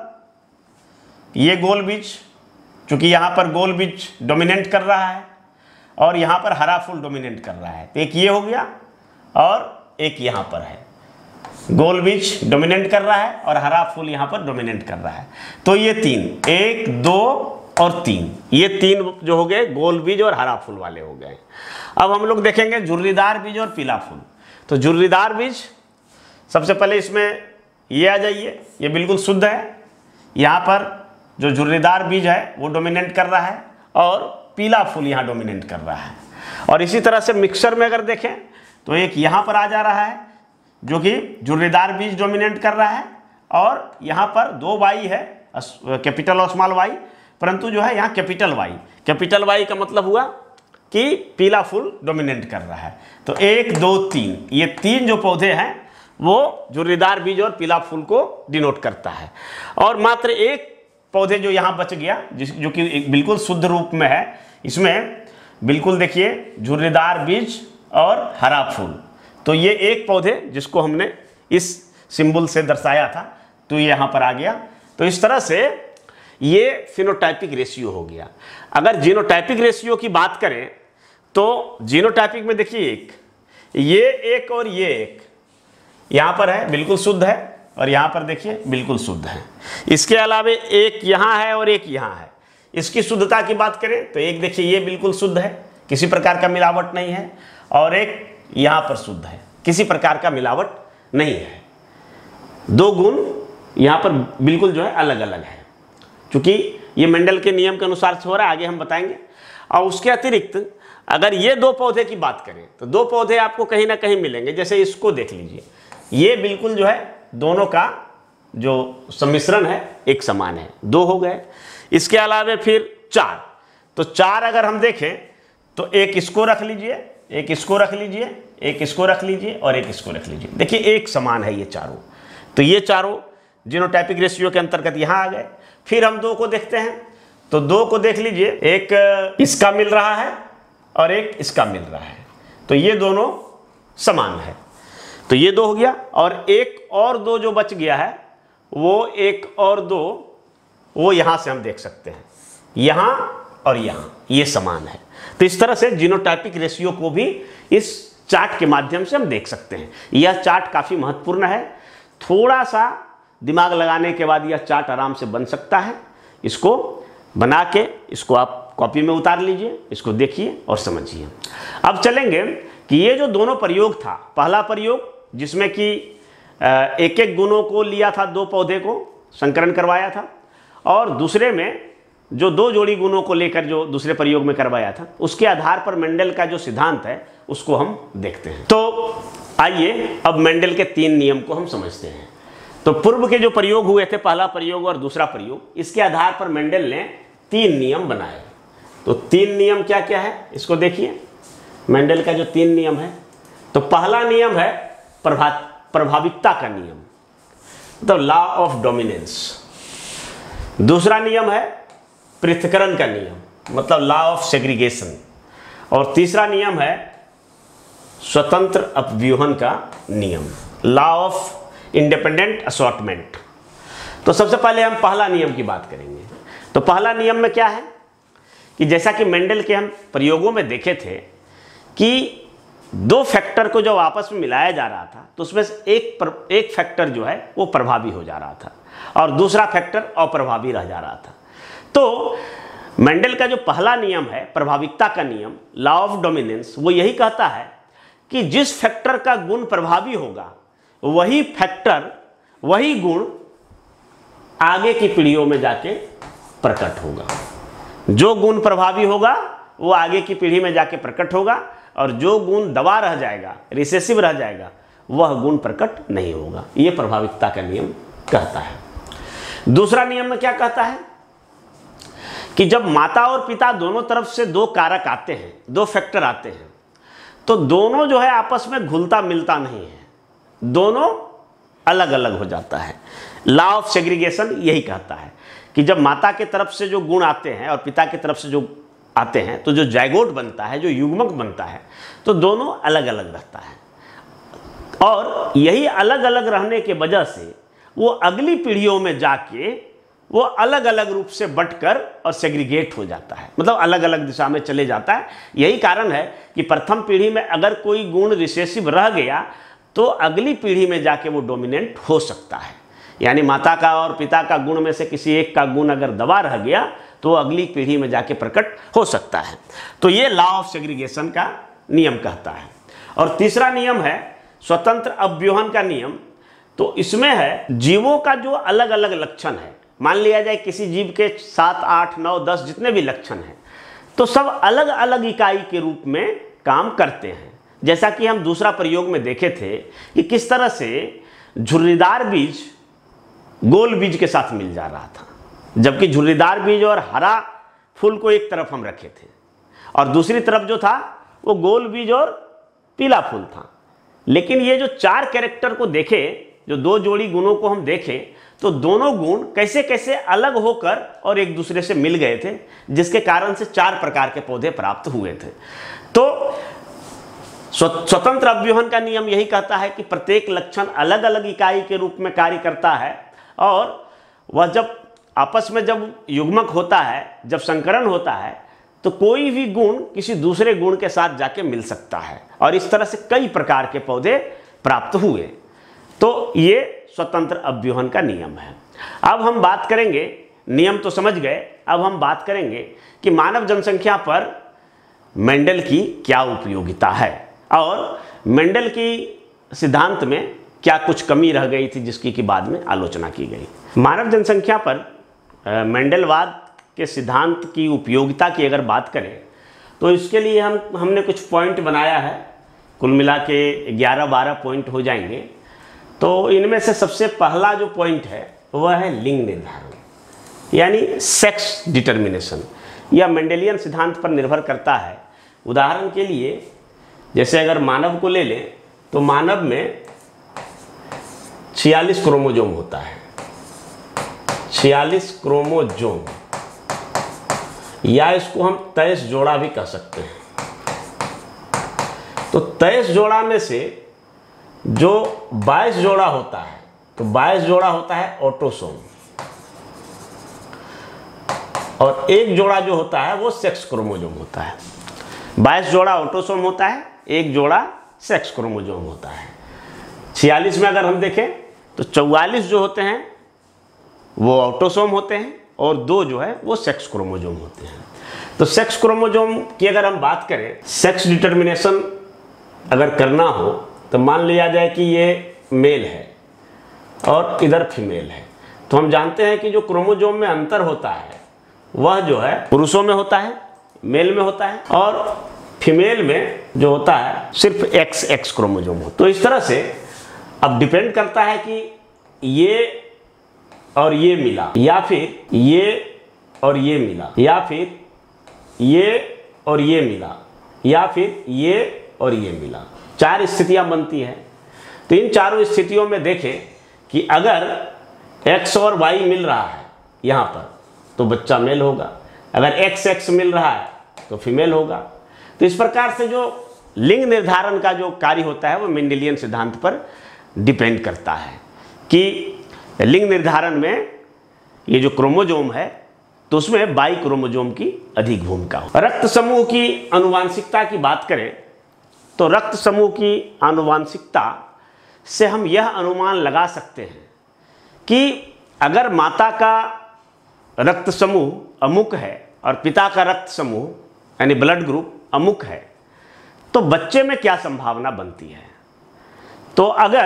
ये गोल बीज, चूंकि यहाँ पर गोल बीज डोमिनेट कर रहा है और यहाँ पर हरा फूल डोमिनेट कर रहा है, तो एक ये हो गया और एक यहाँ पर है। गोल बीज डोमिनेट कर रहा है और हरा फूल यहाँ पर डोमिनेट कर रहा है। तो ये तीन, 1 2 और 3, ये तीन जो हो गए गोल बीज और हरा फूल वाले हो गए। अब हम लोग देखेंगे झुर्रीदार बीज और पीला फूल। तो झुर्रीदार बीज, सबसे पहले इसमें ये आ जाइए, ये बिल्कुल शुद्ध है। यहाँ पर जो झुर्रीदार बीज है वो डोमिनेट कर रहा है और पीला फूल यहाँ डोमिनेट कर रहा है। और इसी तरह से मिक्सर में अगर देखें तो एक यहाँ पर आ जा रहा है जो कि झुर्रीदार बीज डोमिनेट कर रहा है और यहाँ पर 2 वाई है, कैपिटल और स्मॉल वाई, परंतु जो है यहाँ कैपिटल वाई। कैपिटल वाई का मतलब हुआ कि पीला फूल डोमिनेट कर रहा है। तो 1 2 3, ये तीन जो पौधे हैं वो झुर्रीदार बीज और पीला फूल को डिनोट करता है। और मात्र एक पौधे जो यहाँ बच गया, जो कि बिल्कुल शुद्ध रूप में है, इसमें बिल्कुल देखिए झुर्रीदार बीज और हरा फूल। तो ये एक पौधे जिसको हमने इस सिंबल से दर्शाया था, तो ये यहाँ पर आ गया। तो इस तरह से ये फिनोटाइपिक रेशियो हो गया। अगर जीनोटाइपिक रेशियो की बात करें तो जीनोटाइपिक में देखिए ये एक और ये एक यहाँ पर है, बिल्कुल शुद्ध है, और यहाँ पर देखिए बिल्कुल शुद्ध है। इसके अलावा एक यहाँ है और एक यहाँ है। इसकी शुद्धता की बात करें तो एक देखिए ये बिल्कुल शुद्ध है, किसी प्रकार का मिलावट नहीं है, और एक यहाँ पर शुद्ध है, किसी प्रकार का मिलावट नहीं है। दो गुण यहाँ पर बिल्कुल जो है अलग अलग है, क्योंकि ये मेंडल के नियम के अनुसार से हो रहा है, आगे हम बताएंगे। और उसके अतिरिक्त अगर ये दो पौधे की बात करें तो दो पौधे आपको कहीं ना कहीं मिलेंगे। जैसे इसको देख लीजिए, ये बिल्कुल जो है दोनों का जो सम्मिश्रण है एक समान है, 2 हो गए। इसके अलावा फिर 4, तो 4 अगर हम देखें तो एक इसको रख लीजिए, एक इसको रख लीजिए, एक इसको रख लीजिए और एक इसको रख लीजिए। देखिए एक समान है ये चारों, तो ये चारों जीनोटाइपिक रेशियो के अंतर्गत यहाँ आ गए। फिर हम 2 को देखते हैं, तो 2 को देख लीजिए, एक इसका मिल रहा है और एक इसका मिल रहा है, तो ये दोनों समान है। तो ये 2 हो गया, और एक और 2 जो बच गया है वो एक और 2 वो यहाँ से हम देख सकते हैं, यहाँ और यहाँ ये समान है। तो इस तरह से जीनोटाइपिक रेशियो को भी इस चार्ट के माध्यम से हम देख सकते हैं। यह चार्ट काफ़ी महत्वपूर्ण है, थोड़ा सा दिमाग लगाने के बाद यह चार्ट आराम से बन सकता है। इसको बना के इसको आप कॉपी में उतार लीजिए, इसको देखिए और समझिए। अब चलेंगे कि ये जो दोनों प्रयोग था, पहला प्रयोग जिसमें कि एक एक गुणों को लिया था, 2 पौधे को संकरण करवाया था, और दूसरे में जो 2 जोड़ी गुणों को लेकर जो दूसरे प्रयोग में करवाया था, उसके आधार पर मेंडल का जो सिद्धांत है उसको हम देखते हैं। तो आइए अब मेंडल के 3 नियम को हम समझते हैं। तो पूर्व के जो प्रयोग हुए थे, पहला प्रयोग और दूसरा प्रयोग, इसके आधार पर मेंडल ने 3 नियम बनाए। तो 3 नियम क्या क्या है इसको देखिए। मेंडल का जो 3 नियम है, तो पहला नियम है प्रभाविकता का नियम, मतलब लॉ ऑफ डोमिनेंस। दूसरा नियम है पृथक्करण का नियम, मतलब लॉ ऑफ सेग्रीगेशन। और तीसरा नियम है स्वतंत्र अपव्यूहन का नियम, लॉ ऑफ इंडिपेंडेंट असॉर्टमेंट। तो सबसे पहले हम पहला नियम की बात करेंगे। तो पहला नियम में क्या है कि जैसा कि मेंडल के हम प्रयोगों में देखे थे कि 2 फैक्टर को जब आपस में मिलाया जा रहा था तो उसमें से एक फैक्टर जो है वो प्रभावी हो जा रहा था और दूसरा फैक्टर अप्रभावी रह जा रहा था। तो मेंडल का जो पहला नियम है प्रभाविकता का नियम, लॉ ऑफ डोमिनेंस, वो यही कहता है कि जिस फैक्टर का गुण प्रभावी होगा वही फैक्टर, वही गुण आगे की पीढ़ियों में जाके प्रकट होगा। जो गुण प्रभावी होगा वो आगे की पीढ़ी में जाके प्रकट होगा, और जो गुण दबा रह जाएगा, रिसेसिव रह जाएगा, वह गुण प्रकट नहीं होगा। ये प्रभाविकता का नियम कहता है। दूसरा नियम में क्या कहता है कि जब माता और पिता दोनों तरफ से 2 कारक आते हैं, 2 फैक्टर आते हैं, तो दोनों जो है आपस में घुलता मिलता नहीं है, दोनों अलग अलग हो जाता है। लॉ ऑफ सेग्रीगेशन यही कहता है कि जब माता के तरफ से जो गुण आते हैं और पिता की तरफ से जो आते हैं, तो जो जाइगोट बनता है, जो युग्मक बनता है, तो दोनों अलग अलग रहता है। और यही अलग अलग रहने के वजह से वो अगली पीढ़ियों में जाके वो अलग अलग रूप से बंटकर और सेग्रीगेट हो जाता है, मतलब अलग अलग दिशा में चले जाता है। यही कारण है कि प्रथम पीढ़ी में अगर कोई गुण रिसेसिव रह गया तो अगली पीढ़ी में जाके वो डोमिनेंट हो सकता है। यानी माता का और पिता का गुण में से किसी एक का गुण अगर दबा रह गया तो अगली पीढ़ी में जाके प्रकट हो सकता है। तो ये लॉ ऑफ सेग्रीगेशन का नियम कहता है। और तीसरा नियम है स्वतंत्र अव्यूहन का नियम। तो इसमें है जीवों का जो अलग अलग लक्षण है, मान लिया जाए किसी जीव के 7, 8, 9, 10 जितने भी लक्षण हैं, तो सब अलग अलग इकाई के रूप में काम करते हैं। जैसा कि हम दूसरा प्रयोग में देखे थे कि किस तरह से झुर्रीदार बीज गोल बीज के साथ मिल जा रहा था, जबकि झुर्रीदार बीज और हरा फूल को एक तरफ हम रखे थे और दूसरी तरफ जो था वो गोल बीज और पीला फूल था। लेकिन ये जो 4 कैरेक्टर को देखे, जो 2 जोड़ी गुणों को हम देखें, तो दोनों गुण कैसे कैसे अलग होकर और एक दूसरे से मिल गए थे, जिसके कारण से 4 प्रकार के पौधे प्राप्त हुए थे। तो स्वतंत्र अव्यूहन का नियम यही कहता है कि प्रत्येक लक्षण अलग अलग इकाई के रूप में कार्य करता है और वह जब आपस में जब युग्मक होता है, जब संकरण होता है, तो कोई भी गुण किसी दूसरे गुण के साथ जाके मिल सकता है और इस तरह से कई प्रकार के पौधे प्राप्त हुए। तो ये स्वतंत्र अव्यूहन का नियम है। अब हम बात करेंगे, नियम तो समझ गए, अब हम बात करेंगे कि मानव जनसंख्या पर मेंडल की क्या उपयोगिता है और मेंडल की सिद्धांत में क्या कुछ कमी रह गई थी जिसकी कि बाद में आलोचना की गई। मानव जनसंख्या पर मेंडलवाद के सिद्धांत की उपयोगिता की अगर बात करें तो इसके लिए हमने कुछ पॉइंट बनाया है, कुल मिला के 11-12 पॉइंट हो जाएंगे। तो इनमें से सबसे पहला जो पॉइंट है वह है लिंग निर्धारण, यानी सेक्स डिटर्मिनेशन। यह मेंडेलियन सिद्धांत पर निर्भर करता है। उदाहरण के लिए जैसे अगर मानव को ले लें तो मानव में 46 क्रोमोजोम होता है, 46 क्रोमोजोम, या इसको हम 23 जोड़ा भी कह सकते हैं। तो 23 जोड़ा में से जो 22 जोड़ा होता है, तो 22 जोड़ा होता है ऑटोसोम और एक जोड़ा जो होता है वो सेक्स क्रोमोजोम होता है। 22 जोड़ा ऑटोसोम होता है, एक जोड़ा सेक्स क्रोमोजोम होता है। 46 में अगर हम देखें तो 44 जो होते हैं वो ऑटोसोम होते हैं और 2 जो है वो सेक्स क्रोमोजोम होते हैं। तो सेक्स क्रोमोजोम की अगर हम बात करें, सेक्स डिटर्मिनेशन अगर करना हो तो मान लिया जाए कि ये मेल है और इधर फीमेल है, तो हम जानते हैं कि जो क्रोमोजोम में अंतर होता है वह जो है पुरुषों में होता है, मेल में होता है, और फीमेल में जो होता है सिर्फ XX क्रोमोजोम होता है। तो इस तरह से अब डिपेंड करता है कि ये और ये मिला, या फिर ये और ये मिला, या फिर ये और ये मिला, या फिर ये और ये मिला। 4 स्थितियां बनती हैं। तो इन चारों स्थितियों में देखें कि अगर X और Y मिल रहा है यहाँ पर तो बच्चा मेल होगा, अगर XX मिल रहा है तो फीमेल होगा। तो इस प्रकार से जो लिंग निर्धारण का जो कार्य होता है वो मेंडेलियन सिद्धांत पर डिपेंड करता है कि लिंग निर्धारण में ये जो क्रोमोजोम है तो उसमें बाई क्रोमोजोम की अधिक भूमिका हो। रक्त समूह की आनुवांशिकता की बात करें तो रक्त समूह की आनुवांशिकता से हम यह अनुमान लगा सकते हैं कि अगर माता का रक्त समूह अमुक है और पिता का रक्त समूह यानी ब्लड ग्रुप अमुक है तो बच्चे में क्या संभावना बनती है। तो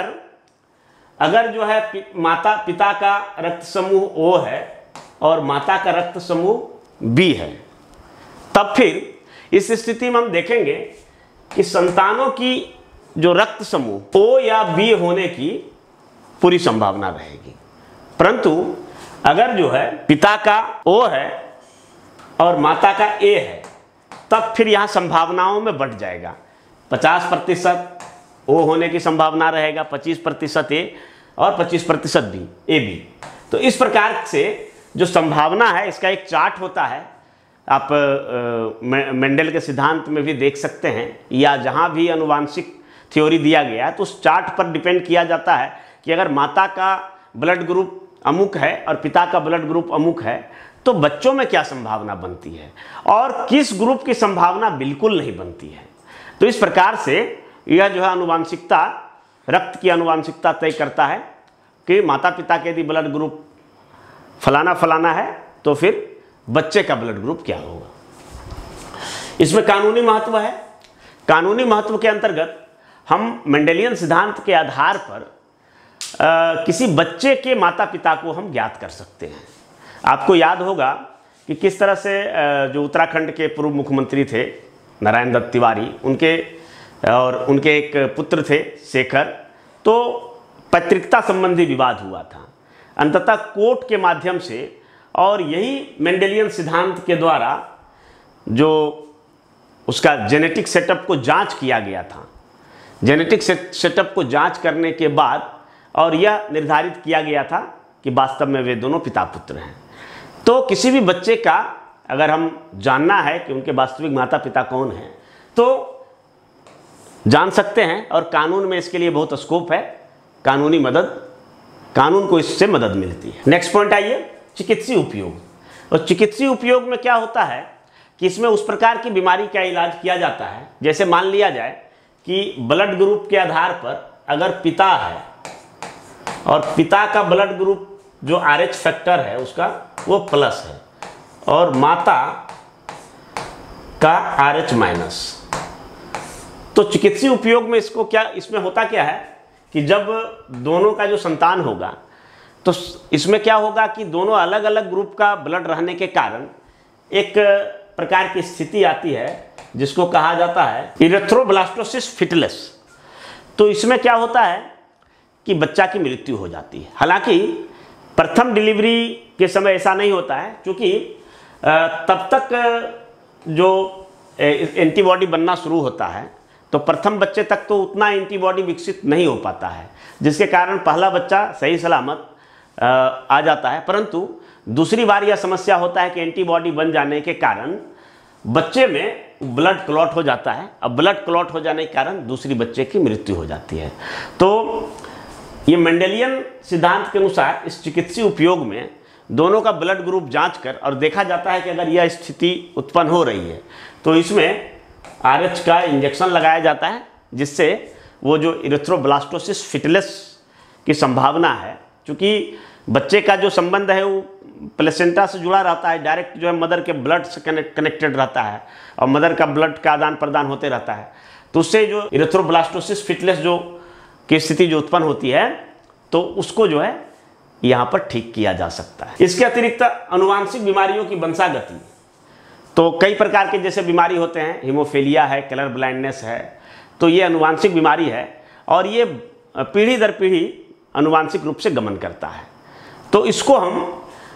अगर जो है पिता का रक्त समूह O है और माता का रक्त समूह B है, तब फिर इस स्थिति में हम देखेंगे कि संतानों की जो रक्त समूह O या B होने की पूरी संभावना रहेगी। परंतु अगर जो है पिता का O है और माता का A है तब फिर यहाँ संभावनाओं में बढ़ जाएगा। 50% O होने की संभावना रहेगा, 25% A और 25% B AB। तो इस प्रकार से जो संभावना है इसका एक चार्ट होता है, आप मेंडल के सिद्धांत में भी देख सकते हैं या जहाँ भी आनुवांशिक थ्योरी दिया गया है, तो उस चार्ट पर डिपेंड किया जाता है कि अगर माता का ब्लड ग्रुप अमुक है और पिता का ब्लड ग्रुप अमुक है तो बच्चों में क्या संभावना बनती है और किस ग्रुप की संभावना बिल्कुल नहीं बनती है। तो इस प्रकार से यह जो है आनुवांशिकता, रक्त की आनुवांशिकता तय करता है कि माता पिता के यदि ब्लड ग्रुप फलाना फलाना है तो फिर बच्चे का ब्लड ग्रुप क्या होगा। इसमें कानूनी महत्व है। कानूनी महत्व के अंतर्गत हम मेंडेलियन सिद्धांत के आधार पर किसी बच्चे के माता पिता को हम ज्ञात कर सकते हैं। आपको याद होगा कि किस तरह से जो उत्तराखंड के पूर्व मुख्यमंत्री थे नारायण दत्त तिवारी, उनके एक पुत्र थे शेखर, तो पैतृकता संबंधी विवाद हुआ था। अंततः कोर्ट के माध्यम से और यही मेंडेलियन सिद्धांत के द्वारा जो उसका जेनेटिक सेटअप को जांच किया गया था, जेनेटिक सेटअप को जांच करने के बाद और यह निर्धारित किया गया था कि वास्तव में वे दोनों पिता पुत्र हैं। तो किसी भी बच्चे का अगर हम जानना है कि उनके वास्तविक माता पिता कौन हैं तो जान सकते हैं, और कानून में इसके लिए बहुत स्कोप है। कानूनी मदद, कानून को इससे मदद मिलती है। नेक्स्ट पॉइंट आइए, चिकित्सीय उपयोग। और चिकित्सीय उपयोग में क्या होता है कि इसमें उस प्रकार की बीमारी का इलाज किया जाता है, जैसे मान लिया जाए कि ब्लड ग्रुप के आधार पर अगर पिता है और पिता का ब्लड ग्रुप जो RH फैक्टर है उसका वो प्लस है और माता का RH माइनस, तो चिकित्सीय उपयोग में इसमें होता क्या है कि जब दोनों का जो संतान होगा तो इसमें क्या होगा कि दोनों अलग अलग ग्रुप का ब्लड रहने के कारण एक प्रकार की स्थिति आती है जिसको कहा जाता है इरेथ्रोब्लास्टोसिस फिटलेस। तो इसमें क्या होता है कि बच्चा की मृत्यु हो जाती है। हालांकि प्रथम डिलीवरी के समय ऐसा नहीं होता है, क्योंकि तब तक जो एंटीबॉडी बनना शुरू होता है तो प्रथम बच्चे तक तो उतना एंटीबॉडी विकसित नहीं हो पाता है, जिसके कारण पहला बच्चा सही सलामत आ जाता है। परंतु दूसरी बार यह समस्या होता है कि एंटीबॉडी बन जाने के कारण बच्चे में ब्लड क्लॉट हो जाता है। अब ब्लड क्लॉट हो जाने के कारण दूसरी बच्चे की मृत्यु हो जाती है। तो ये मेंडेलियन सिद्धांत के अनुसार इस चिकित्सीय उपयोग में दोनों का ब्लड ग्रुप जांच कर और देखा जाता है कि अगर यह स्थिति उत्पन्न हो रही है तो इसमें RH का इंजेक्शन लगाया जाता है, जिससे वो जो इरेथ्रोब्लास्टोसिस फिटलेस की संभावना है, क्योंकि बच्चे का जो संबंध है वो प्लेसेंटा से जुड़ा रहता है, डायरेक्ट जो है मदर के ब्लड से कनेक्टेड रहता है और मदर का ब्लड का आदान प्रदान होते रहता है। तो उससे जो इरेथ्रोब्लास्टोसिस फिटलेस जो की स्थिति जो उत्पन्न होती है तो उसको जो है यहाँ पर ठीक किया जा सकता है। इसके अतिरिक्त आनुवांशिक बीमारियों की वंशागति, तो कई प्रकार के जैसे बीमारी होते हैं, हीमोफीलिया है, कलर ब्लाइंडनेस है, तो ये आनुवांशिक बीमारी है और ये पीढ़ी दर पीढ़ी आनुवांशिक रूप से गमन करता है। तो इसको हम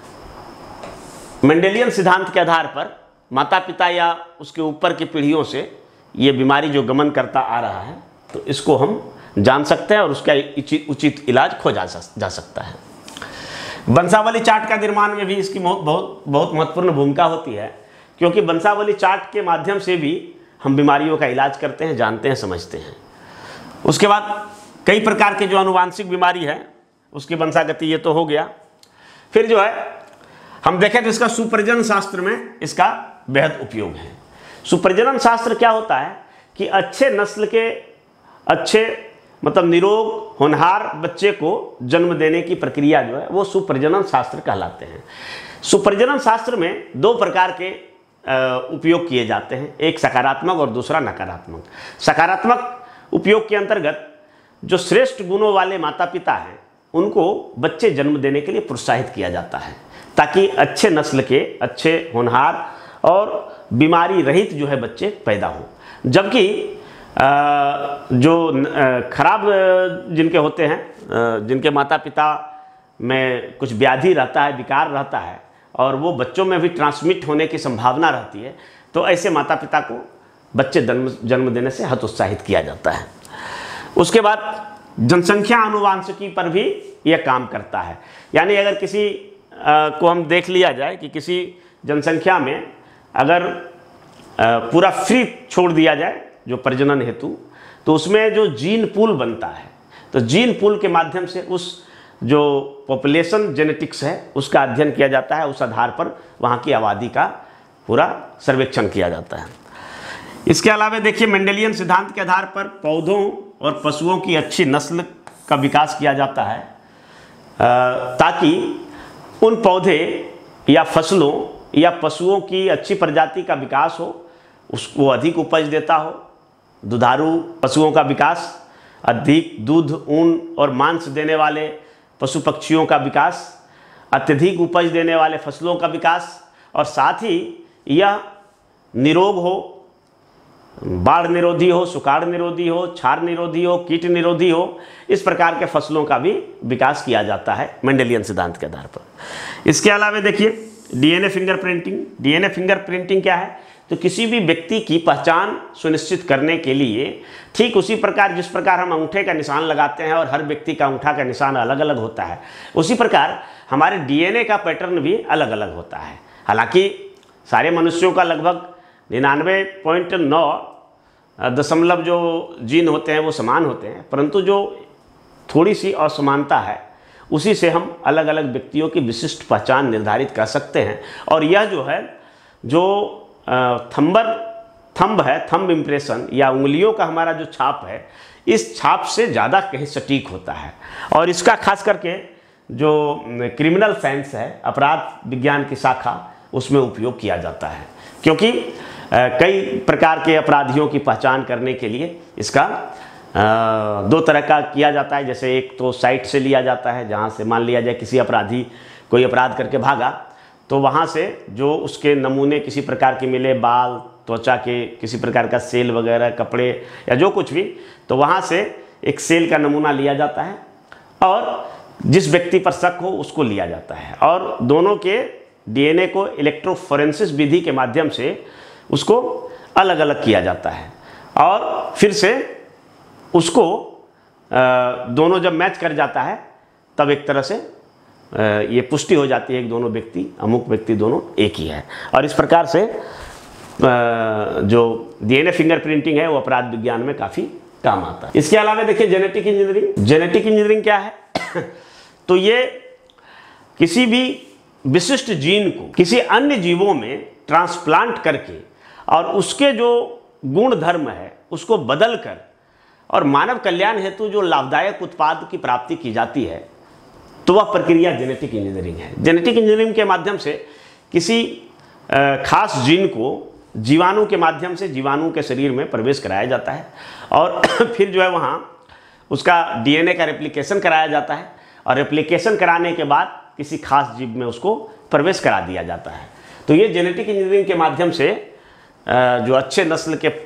मेंडेलियन सिद्धांत के आधार पर माता पिता या उसके ऊपर की पीढ़ियों से ये बीमारी जो गमन करता आ रहा है तो इसको हम जान सकते हैं और उसका उचित इलाज खोजा जा सकता है। वंशावली चार्ट का निर्माण में भी इसकी बहुत महत्वपूर्ण भूमिका होती है, क्योंकि वंशावली चार्ट के माध्यम से भी हम बीमारियों का इलाज करते हैं, जानते हैं, समझते हैं। उसके बाद कई प्रकार के जो आनुवांशिक बीमारी है उसकी वंशागति ये तो हो गया। फिर जो है हम देखें तो इसका सुप्रजनन शास्त्र में इसका बेहद उपयोग है। सुप्रजनन शास्त्र क्या होता है कि अच्छे नस्ल के अच्छे मतलब निरोग होनहार बच्चे को जन्म देने की प्रक्रिया जो है वो सुप्रजनन शास्त्र कहलाते हैं। सुप्रजनन शास्त्र में दो प्रकार के उपयोग किए जाते हैं, एक सकारात्मक और दूसरा नकारात्मक। सकारात्मक उपयोग के अंतर्गत जो श्रेष्ठ गुणों वाले माता पिता हैं उनको बच्चे जन्म देने के लिए प्रोत्साहित किया जाता है, ताकि अच्छे नस्ल के अच्छे होनहार और बीमारी रहित जो है बच्चे पैदा हों। जबकि जो खराब जिनके होते हैं, जिनके माता पिता में कुछ व्याधि रहता है, विकार रहता है और वो बच्चों में भी ट्रांसमिट होने की संभावना रहती है, तो ऐसे माता पिता को बच्चे जन्म देने से हतोत्साहित किया जाता है। उसके बाद जनसंख्या आनुवांशिकी पर भी यह काम करता है। यानी अगर किसी को हम देख लिया जाए कि किसी जनसंख्या में अगर पूरा फ्री छोड़ दिया जाए जो प्रजनन हेतु, तो उसमें जो जीन पूल बनता है, तो जीन पूल के माध्यम से उस जो पॉपुलेशन जेनेटिक्स है उसका अध्ययन किया जाता है, उस आधार पर वहाँ की आबादी का पूरा सर्वेक्षण किया जाता है। इसके अलावा देखिए मेंडेलियन सिद्धांत के आधार पर पौधों और पशुओं की अच्छी नस्ल का विकास किया जाता है ताकि उन पौधे या फसलों या पशुओं की अच्छी प्रजाति का विकास हो, उसको अधिक उपज देता हो। दुधारू पशुओं का विकास, अधिक दूध, ऊन और मांस देने वाले पशु पक्षियों का विकास, अत्यधिक उपज देने वाले फसलों का विकास, और साथ ही यह निरोग हो, बाढ़ निरोधी हो, सुखाड़ निरोधी हो, क्षार निरोधी हो, कीट निरोधी हो, इस प्रकार के फसलों का भी विकास किया जाता है मेंडेलियन सिद्धांत के आधार पर। इसके अलावा देखिए डीएनए फिंगरप्रिंटिंग। डीएनए फिंगरप्रिंटिंग क्या है? तो किसी भी व्यक्ति की पहचान सुनिश्चित करने के लिए ठीक उसी प्रकार जिस प्रकार हम अंगूठे का निशान लगाते हैं और हर व्यक्ति का अंगूठा का निशान अलग अलग होता है, उसी प्रकार हमारे डीएनए का पैटर्न भी अलग अलग होता है। हालांकि सारे मनुष्यों का लगभग 99.9 जो जीन होते हैं वो समान होते हैं, परंतु जो थोड़ी सी असमानता है उसी से हम अलग अलग व्यक्तियों की विशिष्ट पहचान निर्धारित कर सकते हैं। और यह जो है जो थंब है, थंब इम्प्रेशन या उंगलियों का हमारा जो छाप है, इस छाप से ज़्यादा कहीं सटीक होता है। और इसका खास करके जो क्रिमिनल साइंस है, अपराध विज्ञान की शाखा, उसमें उपयोग किया जाता है, क्योंकि कई प्रकार के अपराधियों की पहचान करने के लिए इसका दो तरह का किया जाता है। जैसे एक तो साइट से लिया जाता है, जहाँ से मान लिया जाए किसी अपराधी कोई अपराध करके भागा, तो वहाँ से जो उसके नमूने किसी प्रकार के मिले, बाल, त्वचा के किसी प्रकार का सेल वगैरह, कपड़े या जो कुछ भी, तो वहाँ से एक सेल का नमूना लिया जाता है और जिस व्यक्ति पर शक हो उसको लिया जाता है, और दोनों के डीएनए को इलेक्ट्रोफोरेंसिस विधि के माध्यम से उसको अलग अलग किया जाता है, और फिर से उसको दोनों जब मैच कर जाता है तब एक तरह से ये पुष्टि हो जाती है कि दोनों व्यक्ति, अमुक व्यक्ति दोनों एक ही है। और इस प्रकार से जो डीएनए फिंगरप्रिंटिंग है वो अपराध विज्ञान में काफ़ी काम आता है। इसके अलावा देखिए जेनेटिक इंजीनियरिंग। जेनेटिक इंजीनियरिंग क्या है? तो ये किसी भी विशिष्ट जीन को किसी अन्य जीवों में ट्रांसप्लांट करके और उसके जो गुण धर्म है उसको बदल कर और मानव कल्याण हेतु जो लाभदायक उत्पाद की प्राप्ति की जाती है, तो वह प्रक्रिया जेनेटिक इंजीनियरिंग है। जेनेटिक इंजीनियरिंग के माध्यम से किसी खास जीन को जीवाणु के माध्यम से जीवाणु के शरीर में प्रवेश कराया जाता है और फिर जो है वहाँ उसका डीएनए का रेप्लिकेशन कराया जाता है, और रेप्लिकेशन कराने के बाद किसी खास जीव में उसको प्रवेश करा दिया जाता है। तो ये जेनेटिक इंजीनियरिंग के माध्यम से जो अच्छे नस्ल के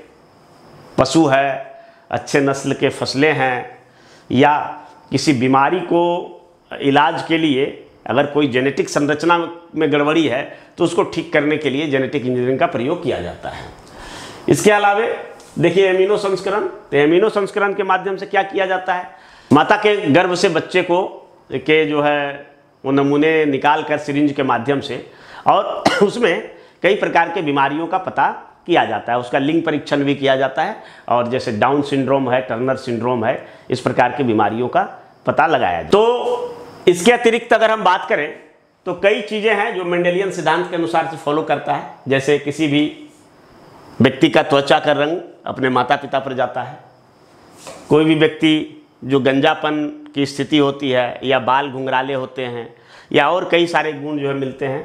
पशु है, अच्छे नस्ल के फसलें हैं, या किसी बीमारी को इलाज के लिए अगर कोई जेनेटिक संरचना में गड़बड़ी है तो उसको ठीक करने के लिए जेनेटिक इंजीनियरिंग का प्रयोग किया जाता है। इसके अलावा देखिए एमिनो संस्करण। तो एमिनो संस्करण के माध्यम से क्या किया जाता है? माता के गर्भ से बच्चे को के जो है वो नमूने निकाल कर सिरिंज के माध्यम से, और उसमें कई प्रकार के बीमारियों का पता किया जाता है, उसका लिंग परीक्षण भी किया जाता है, और जैसे डाउन सिंड्रोम है, टर्नर सिंड्रोम है, इस प्रकार की बीमारियों का पता लगाया जाए। तो इसके अतिरिक्त अगर हम बात करें तो कई चीज़ें हैं जो मेंडेलियन सिद्धांत के अनुसार से फॉलो करता है। जैसे किसी भी व्यक्ति का त्वचा का रंग अपने माता पिता पर जाता है, कोई भी व्यक्ति जो गंजापन की स्थिति होती है, या बाल घुंघराले होते हैं, या और कई सारे गुण जो है मिलते हैं।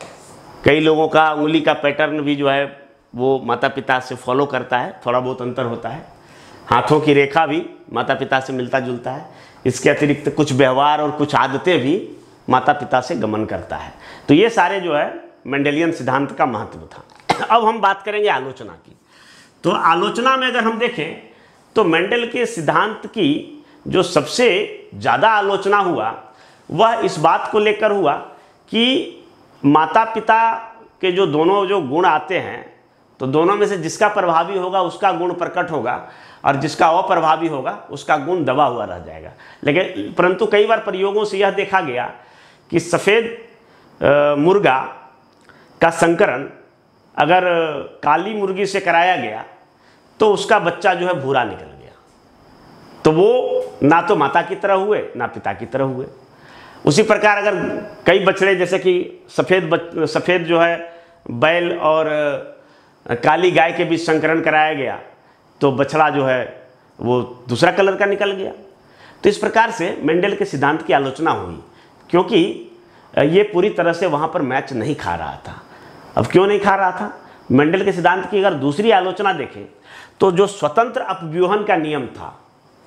कई लोगों का उंगली का पैटर्न भी जो है वो माता पिता से फॉलो करता है, थोड़ा बहुत अंतर होता है। हाथों की रेखा भी माता पिता से मिलता जुलता है। इसके अतिरिक्त कुछ व्यवहार और कुछ आदतें भी माता पिता से गमन करता है। तो ये सारे जो है मेंडेलियन सिद्धांत का महत्व था। अब हम बात करेंगे आलोचना की। तो आलोचना में अगर हम देखें तो मेंडल के सिद्धांत की जो सबसे ज़्यादा आलोचना हुआ वह इस बात को लेकर हुआ कि माता पिता के जो दोनों जो गुण आते हैं, तो दोनों में से जिसका प्रभावी होगा उसका गुण प्रकट होगा, और जिसका अप्रभावी होगा उसका गुण दबा हुआ रह जाएगा। लेकिन परंतु कई बार प्रयोगों से यह देखा गया कि सफ़ेद मुर्गा का संकरण अगर काली मुर्गी से कराया गया तो उसका बच्चा जो है भूरा निकल गया। तो वो ना तो माता की तरह हुए ना पिता की तरह हुए। उसी प्रकार अगर कई बछड़े, जैसे कि सफ़ेद जो है बैल और काली गाय के बीच संकरण कराया गया तो बछड़ा जो है वो दूसरा कलर का निकल गया। तो इस प्रकार से मेंडल के सिद्धांत की आलोचना हुई, क्योंकि ये पूरी तरह से वहाँ पर मैच नहीं खा रहा था। अब क्यों नहीं खा रहा था? मेंडल के सिद्धांत की अगर दूसरी आलोचना देखें तो जो स्वतंत्र अपव्यूहन का नियम था,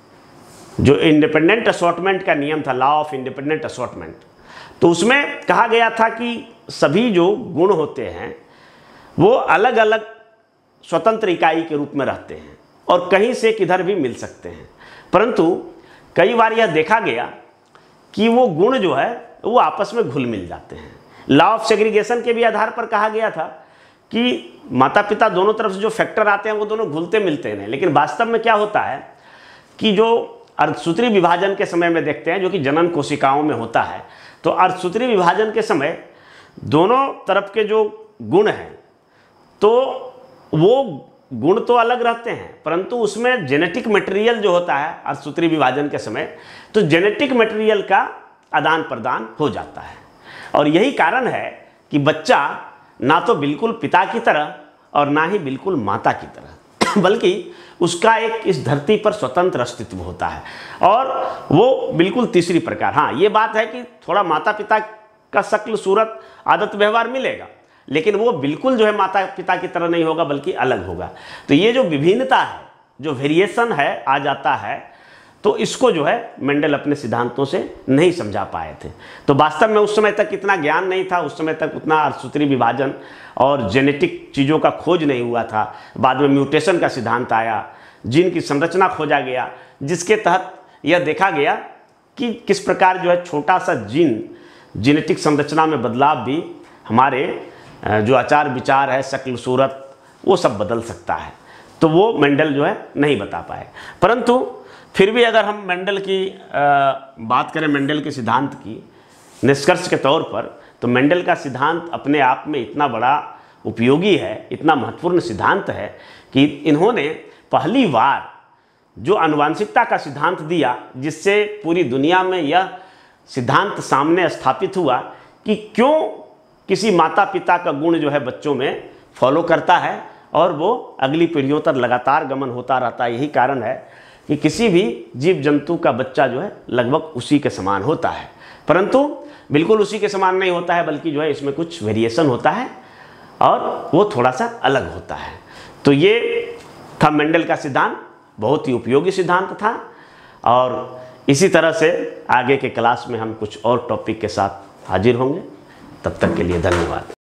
जो इंडिपेंडेंट असॉर्टमेंट का नियम था, लॉ ऑफ इंडिपेंडेंट असॉर्टमेंट, तो उसमें कहा गया था कि सभी जो गुण होते हैं वो अलग अलग स्वतंत्र इकाई के रूप में रहते हैं और कहीं से किधर भी मिल सकते हैं। परंतु कई बार यह देखा गया कि वो गुण जो है वो आपस में घुल मिल जाते हैं। लॉ ऑफ सेग्रीगेशन के भी आधार पर कहा गया था कि माता पिता दोनों तरफ से जो फैक्टर आते हैं वो दोनों घुलते मिलते हैं, लेकिन वास्तव में क्या होता है कि जो अर्धसूत्री विभाजन के समय में देखते हैं, जो कि जनन कोशिकाओं में होता है, तो अर्धसूत्री विभाजन के समय दोनों तरफ के जो गुण हैं तो वो गुण तो अलग रहते हैं, परंतु उसमें जेनेटिक मटेरियल जो होता है अर्धसूत्री विभाजन के समय, तो जेनेटिक मटेरियल का आदान प्रदान हो जाता है। और यही कारण है कि बच्चा ना तो बिल्कुल पिता की तरह और ना ही बिल्कुल माता की तरह, बल्कि उसका एक इस धरती पर स्वतंत्र अस्तित्व होता है। और वो बिल्कुल तीसरी प्रकार, हाँ ये बात है कि थोड़ा माता पिता का शक्ल सूरत आदत व्यवहार मिलेगा, लेकिन वो बिल्कुल जो है माता पिता की तरह नहीं होगा, बल्कि अलग होगा। तो ये जो विभिन्नता है, जो वेरिएशन है आ जाता है, तो इसको जो है मेंडल अपने सिद्धांतों से नहीं समझा पाए थे। तो वास्तव में उस समय तक इतना ज्ञान नहीं था, उस समय तक उतना अर्धसूत्री विभाजन और जेनेटिक चीज़ों का खोज नहीं हुआ था। बाद में म्यूटेशन का सिद्धांत आया, जीन की संरचना खोजा गया, जिसके तहत यह देखा गया कि किस प्रकार जो है छोटा सा जीन जेनेटिक संरचना में बदलाव भी हमारे जो आचार विचार है, शक्ल सूरत, वो सब बदल सकता है। तो वो मेंडल जो है नहीं बता पाए। परंतु फिर भी अगर हम मेंडल की बात करें, मेंडल के सिद्धांत की निष्कर्ष के तौर पर, तो मेंडल का सिद्धांत अपने आप में इतना बड़ा उपयोगी है, इतना महत्वपूर्ण सिद्धांत है कि इन्होंने पहली बार जो आनुवांशिकता का सिद्धांत दिया, जिससे पूरी दुनिया में यह सिद्धांत सामने स्थापित हुआ कि क्यों किसी माता पिता का गुण जो है बच्चों में फॉलो करता है और वो अगली पीढ़ियों तक लगातार गमन होता रहता है। यही कारण है कि किसी भी जीव जंतु का बच्चा जो है लगभग उसी के समान होता है, परंतु बिल्कुल उसी के समान नहीं होता है, बल्कि जो है इसमें कुछ वेरिएशन होता है और वो थोड़ा सा अलग होता है। तो ये था मेंडल का सिद्धांत, बहुत ही उपयोगी सिद्धांत था। और इसी तरह से आगे के क्लास में हम कुछ और टॉपिक के साथ हाजिर होंगे। तब तक के लिए धन्यवाद।